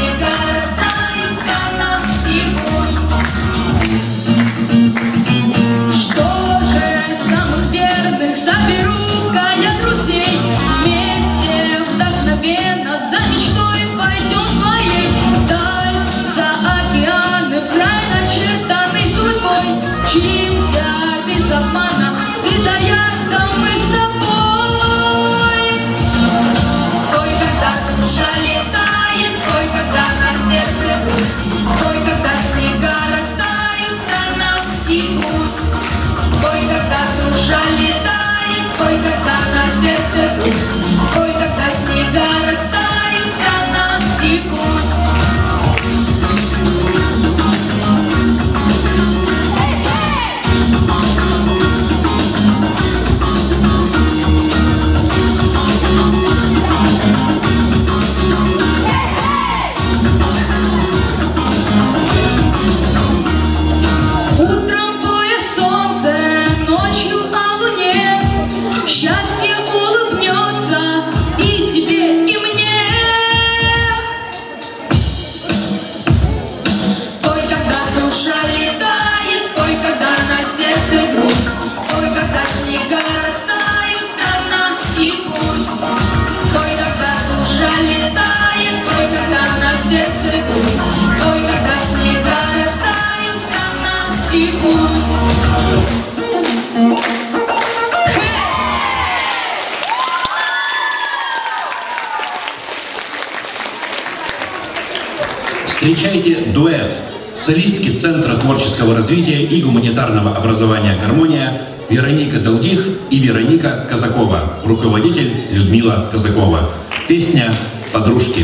Встречайте дуэт солистки Центра творческого развития и гуманитарного образования «Гармония» Вероника Долгих и Вероника Казакова, руководитель Людмила Казакова. Песня «Подружки».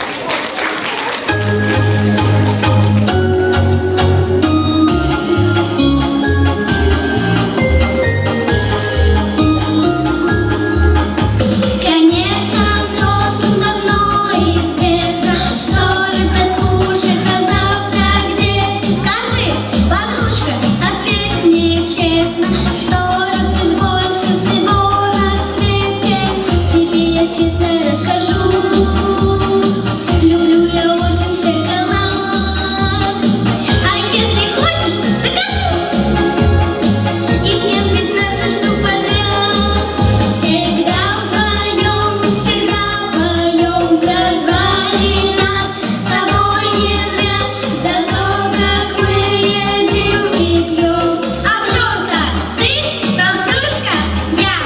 Честно расскажу, люблю я очень шоколад. А если хочешь, докажу. И всем пятнадцать штук подряд. Всегда вдвоем, всегда поем, прозвали нас с собой не зря. За то, как мы едем и пьем. Обжорка, ты, толстушка, я.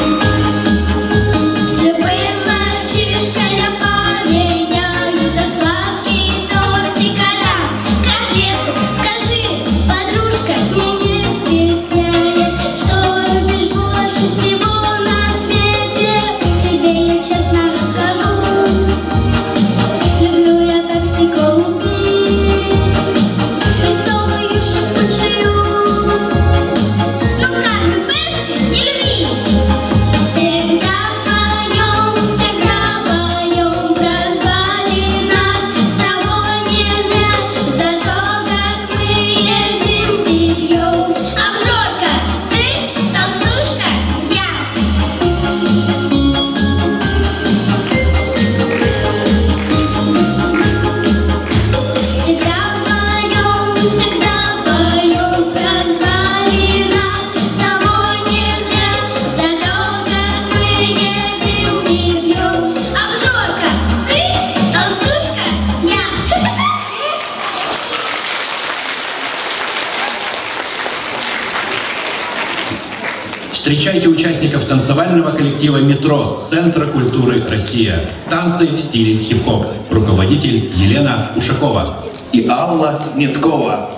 Мальчишка, я поменяю за сладкий тортик а-ля котлетку. Скажи, подружка, не стесняет, что любишь больше всего на свете. Тебе я честно расскажу, люблю я так купить веселую шипучую. Ну как же Пепси не любить? Всегда поем, всегда поем, прозвали нас с собой не зря. За то, как мы едем и пьем. Обжорка, ты, толстушка, я. Всегда поем, всегда поем, прозвали нас с собой не зря. За то, как мы едем и пьем. Обжорка, ты, толстушка, я.
Встречайте участников танцевального коллектива «Метро» Центра культуры «Россия». Танцы в стиле хип-хоп. Руководитель Елена Ушакова.
И Алла Снеткова.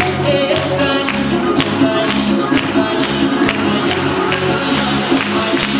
Малина,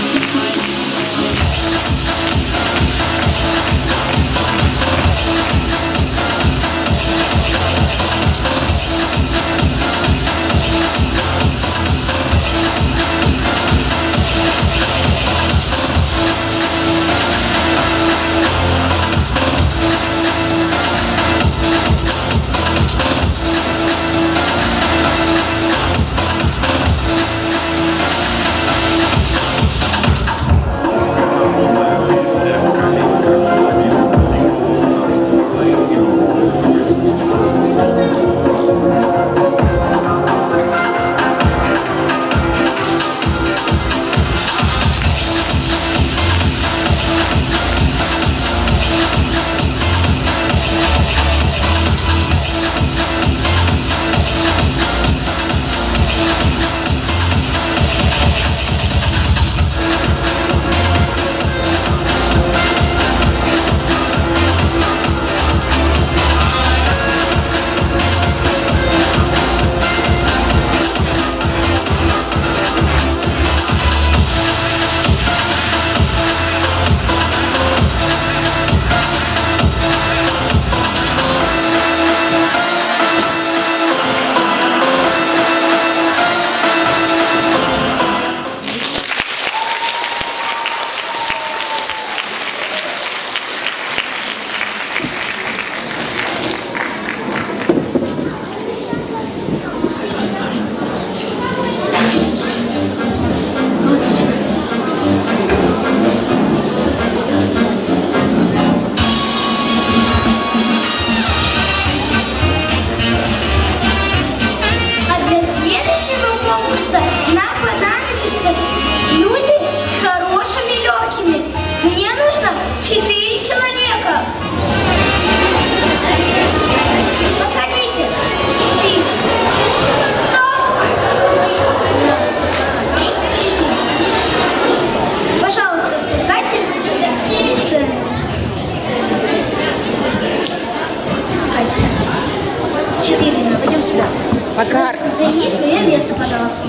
Макар.
Займи свое место, пожалуйста.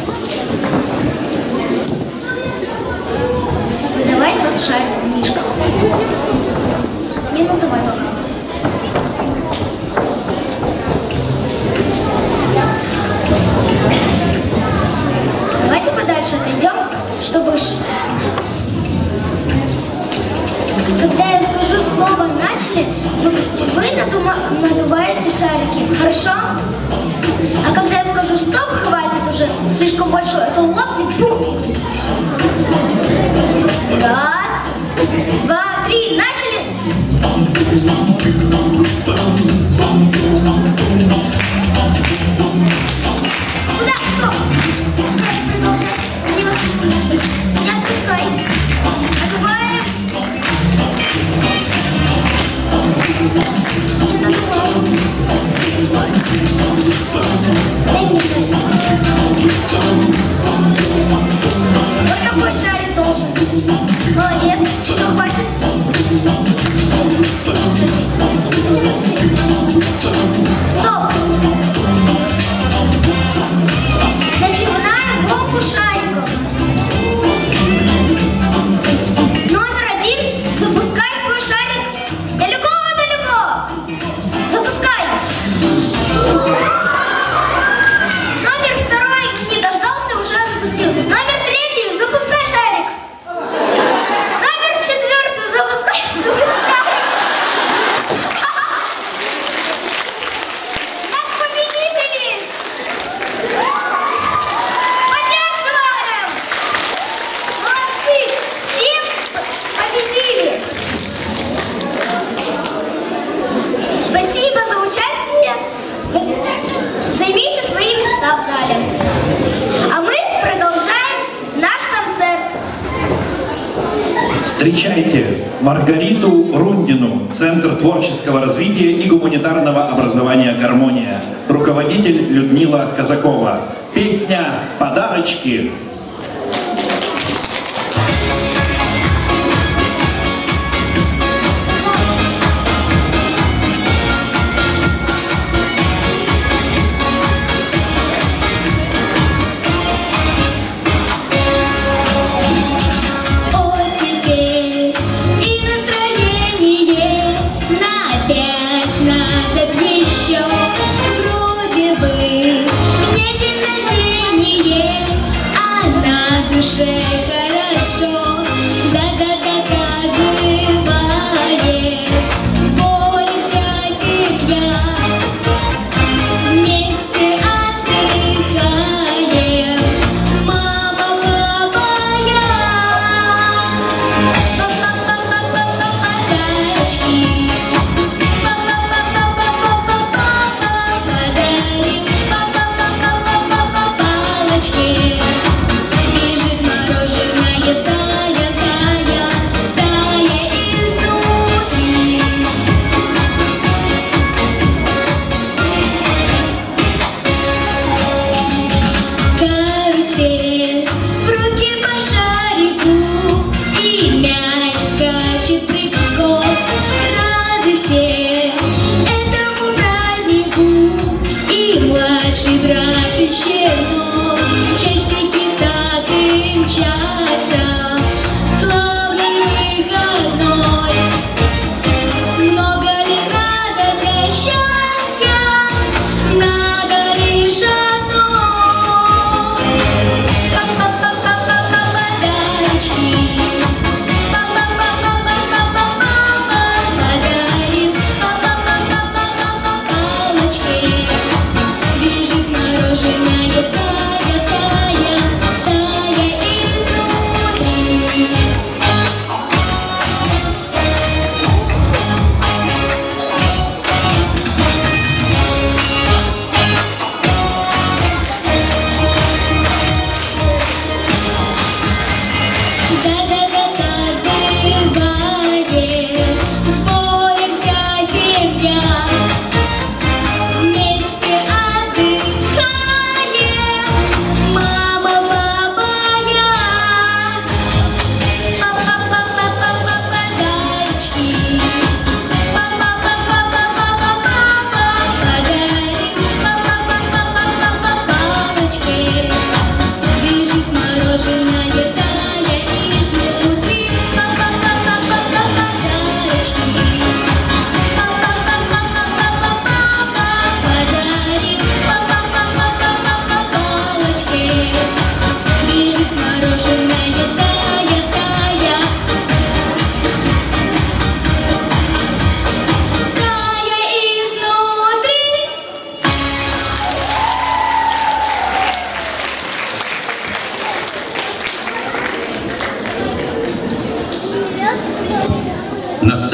Давай нас шарик, Мишка. Не, ну давай только. Давайте подальше отойдем, чтобы... Когда я скажу слово «начали», вы, вы надума, надуваете шарики, хорошо? А когда я скажу «стоп», хватит уже, слишком большой, это лопнет, пух! Раз, два, три, начали! Куда? Стоп! Продолжай. Не вас слишком большой. Не отпускай. Надуваем. Дай мне шарик. Вот такой шарик должен. Молодец. Все, хватит. Стоп. Начинаем гонку шариков. Номер один. Запускай свой шарик далеко-далеко. Запускай. Номер второй не дождался, уже запустил. Номер третий. Запускай шарик. Номер четвертый. Запускай свой шарик. Нас победители. Поддерживаем! Молодцы! Все победили! Спасибо за участие! Займите свои места в зале. А мы продолжаем наш концерт.
Встречайте Маргариту Рундину, Центр творческого развития и гуманитарного образования «Гармония», руководитель Людмила Казакова. Песня «Подарочки».
Оттепель и настроение на пять надо б еще. Вроде бы не день рождения, а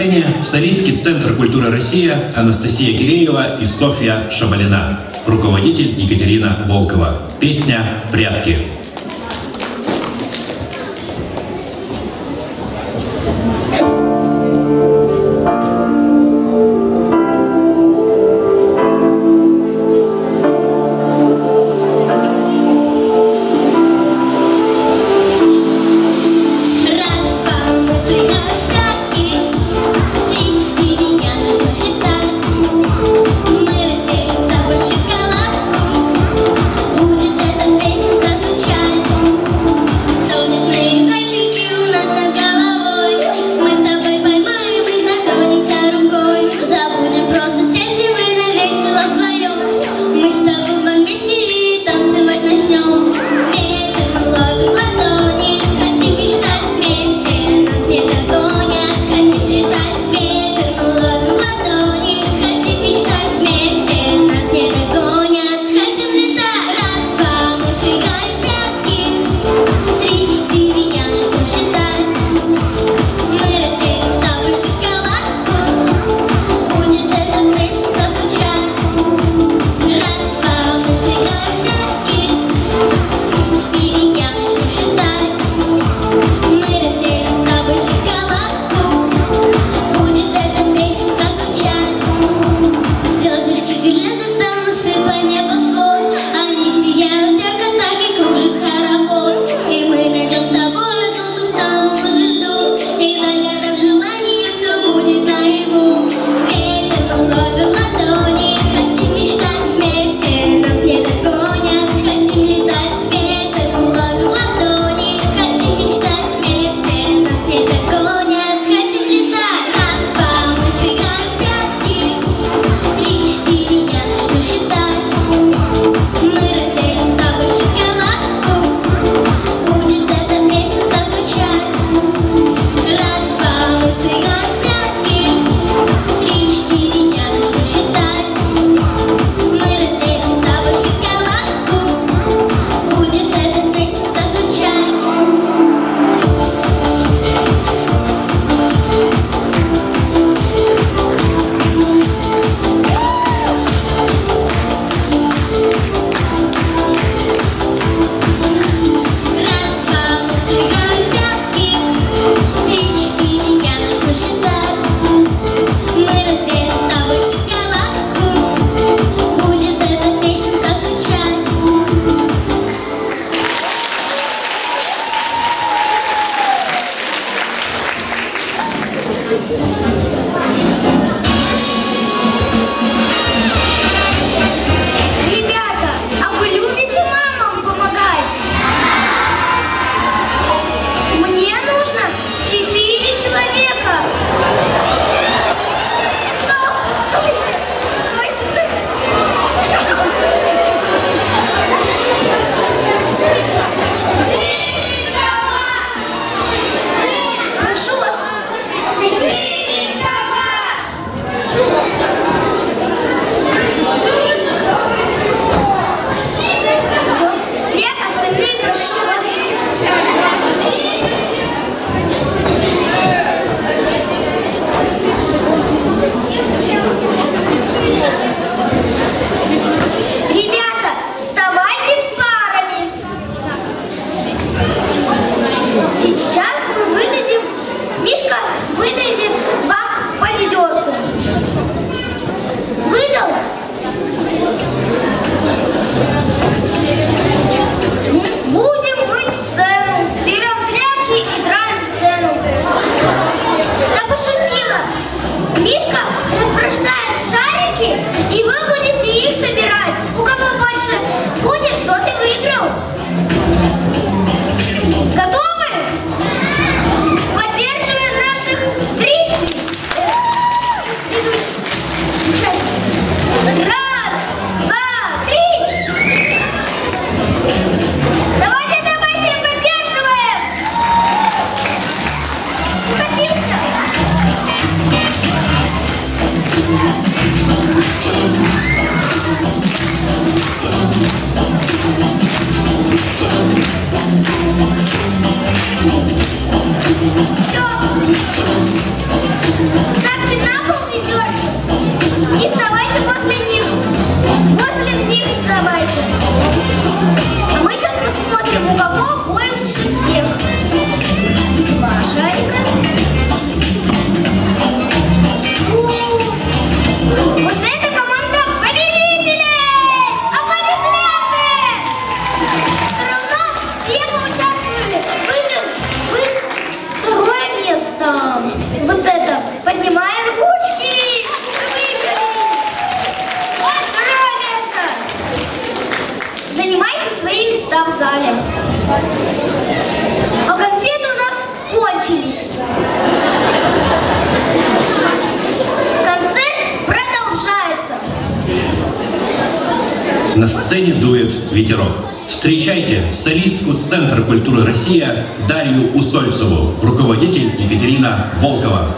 сцене солистки Центра культуры «Россия» Анастасия Киреева и Софья Шабалина. Руководитель Екатерина Волкова. Песня «Прятки».
Будет эта песенка звучать. А конфеты у нас кончились. Концерт продолжается.
На сцене дует ветерок. Встречайте солистку Центра культуры «Россия» Дарью Усольцеву, руководитель Екатерина Волкова.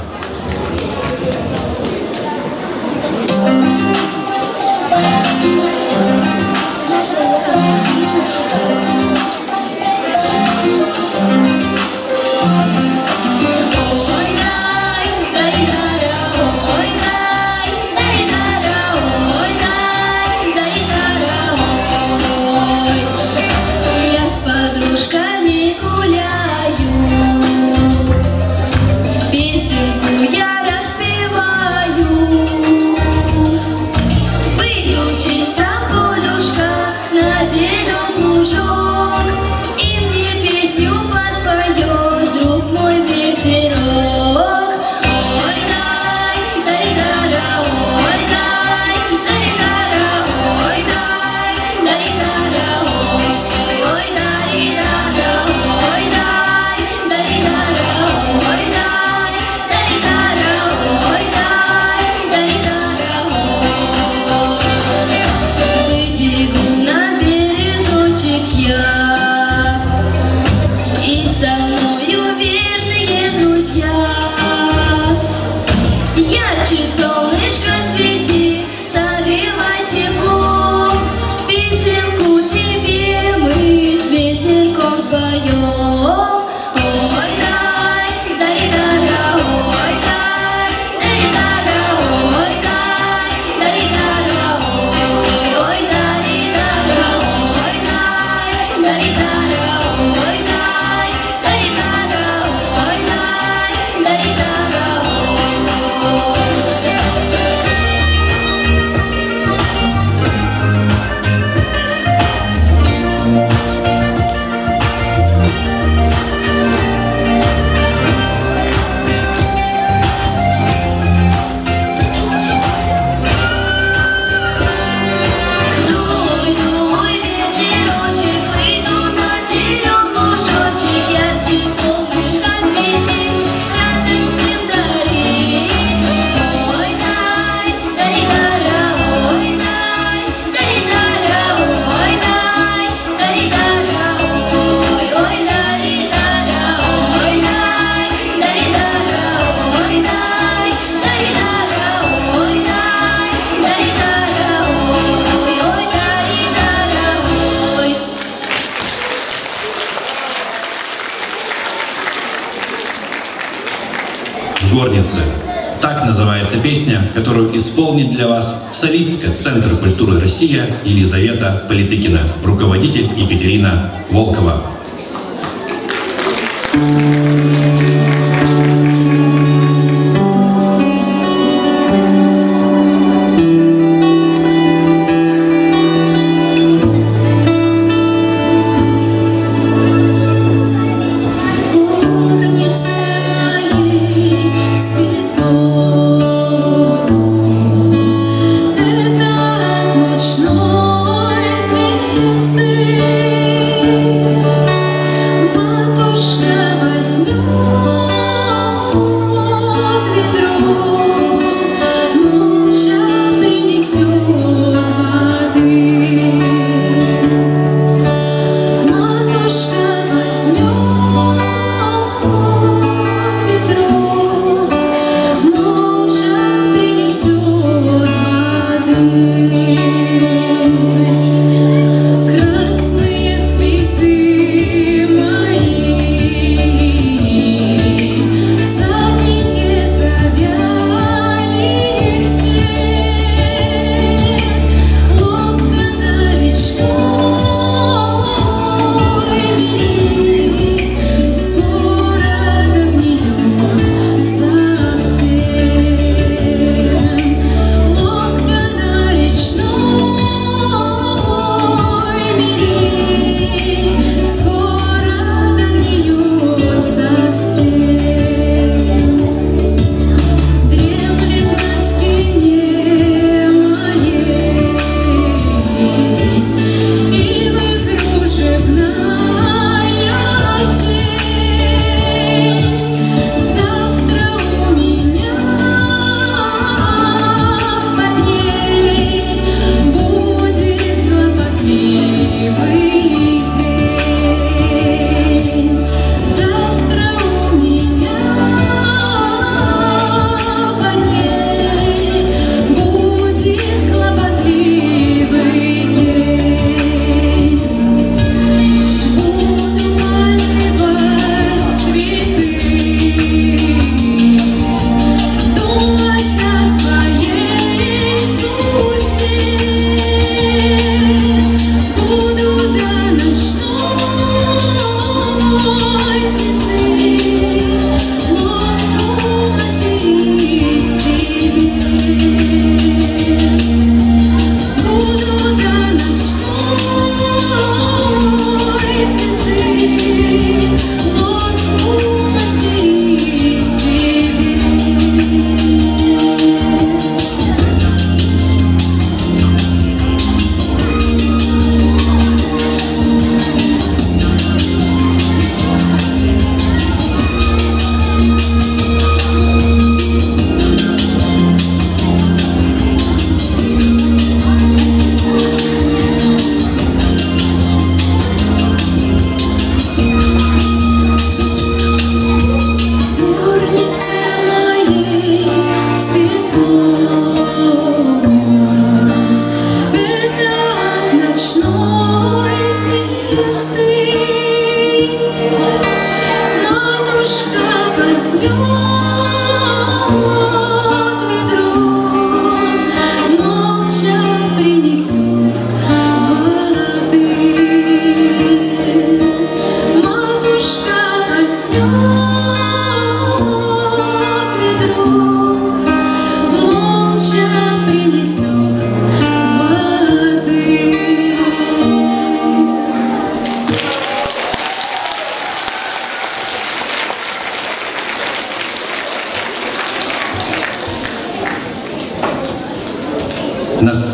Горницы. Так называется песня, которую исполнит для вас солистка Центра культуры «Россия» Елизавета Политыкина, руководитель Екатерина Волкова.
Матушка возьмет.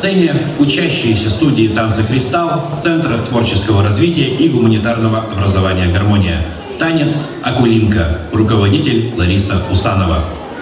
сцене учащиеся студии танца «Кристалл» Центра творческого развития и гуманитарного образования «Гармония». Танец «Акулинка». Руководитель Лариса Усанова.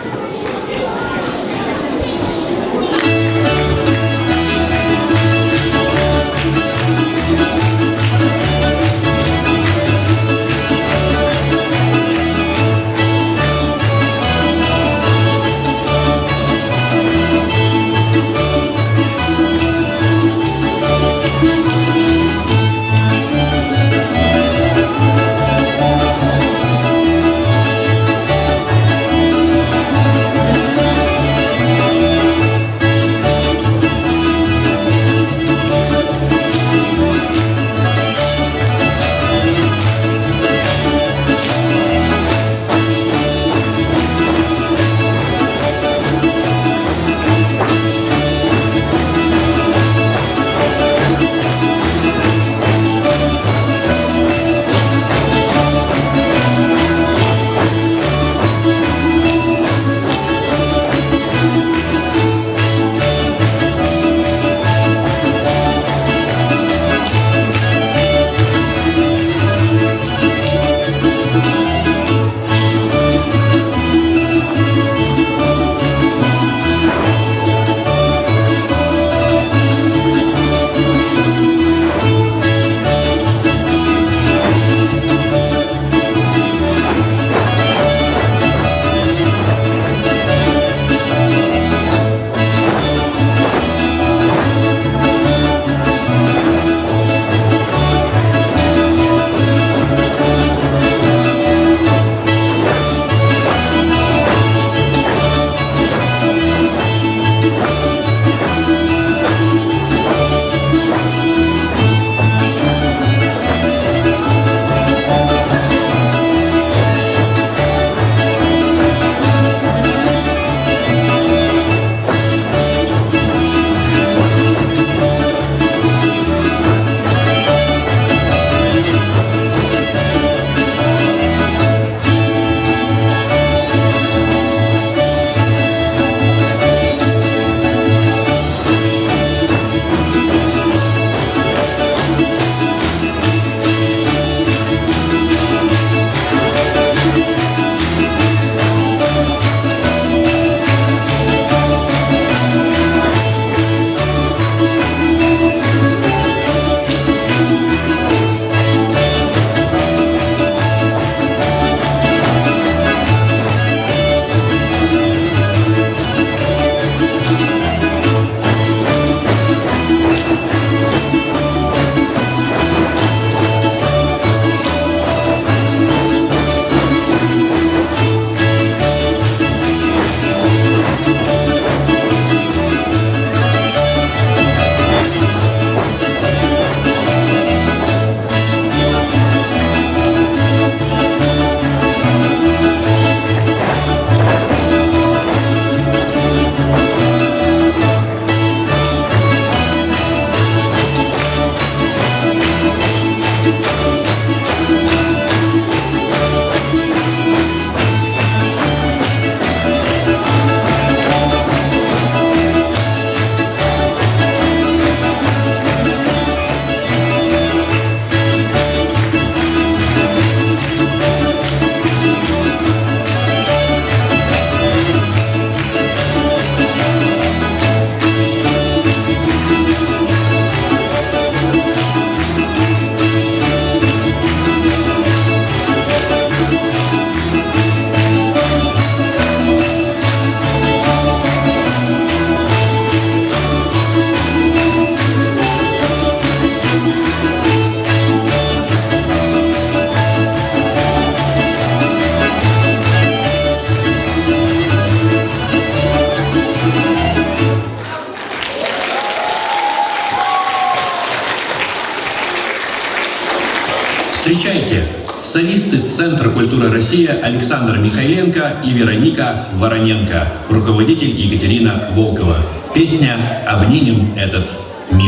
Встречайте, солисты Центра культуры «Россия» Александр Михайленко и Вероника Вороненко, руководитель Екатерина Волкова. Песня «Обнимем этот мир».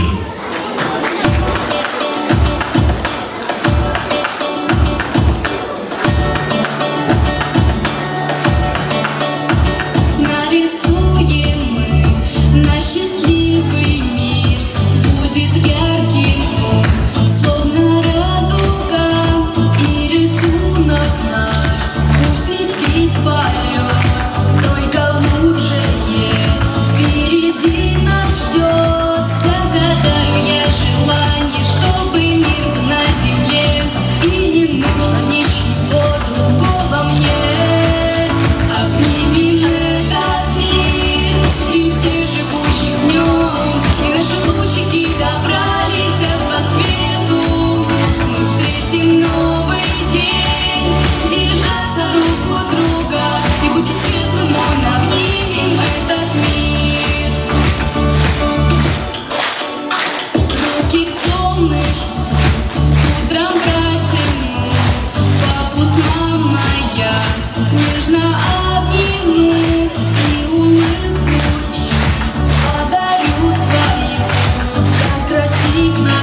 Нарисуем мы наш счастливый мир.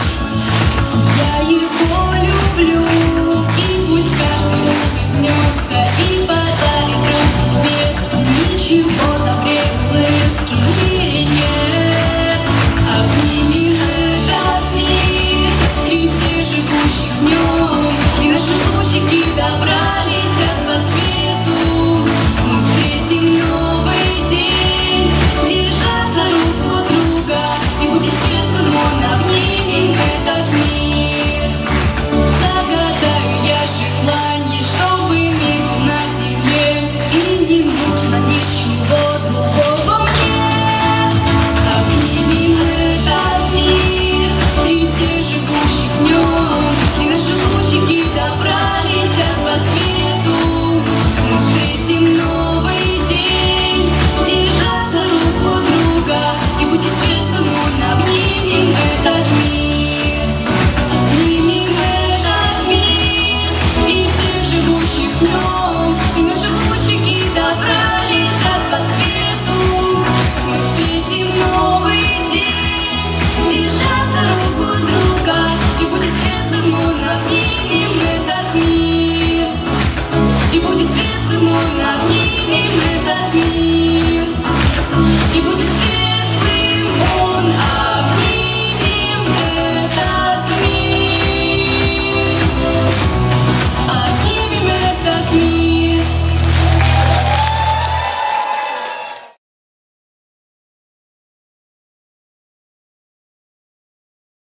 Я его люблю, и пусть каждый улыбнется и подарит руку свет. Ничего добрее улыбки в мире нет. Обнимем этот мир и все живущих в нем, и наши лучики добра летят по свету. Мы встретим новый день, держа за руку друга, и будет светлым он, обнимем этот мир. Загадаю я желание, чтобы мир был на земле, и не нужно ничего другого мне. Обнимем этот мир и все живущих в нем, и наши лучики добра летят по свету. Мы встретим новый день, держа за руку друга, и будет светлым он, обнимем этот мир. Обнимем этот мир и все живущих в нем, и наши лучики добра летят по свету. Мы встретим новый день, держа за руку друга, и будет светлым он, обнимем этот мир. И будет светлым он, обнимем этот мир. И будет светлым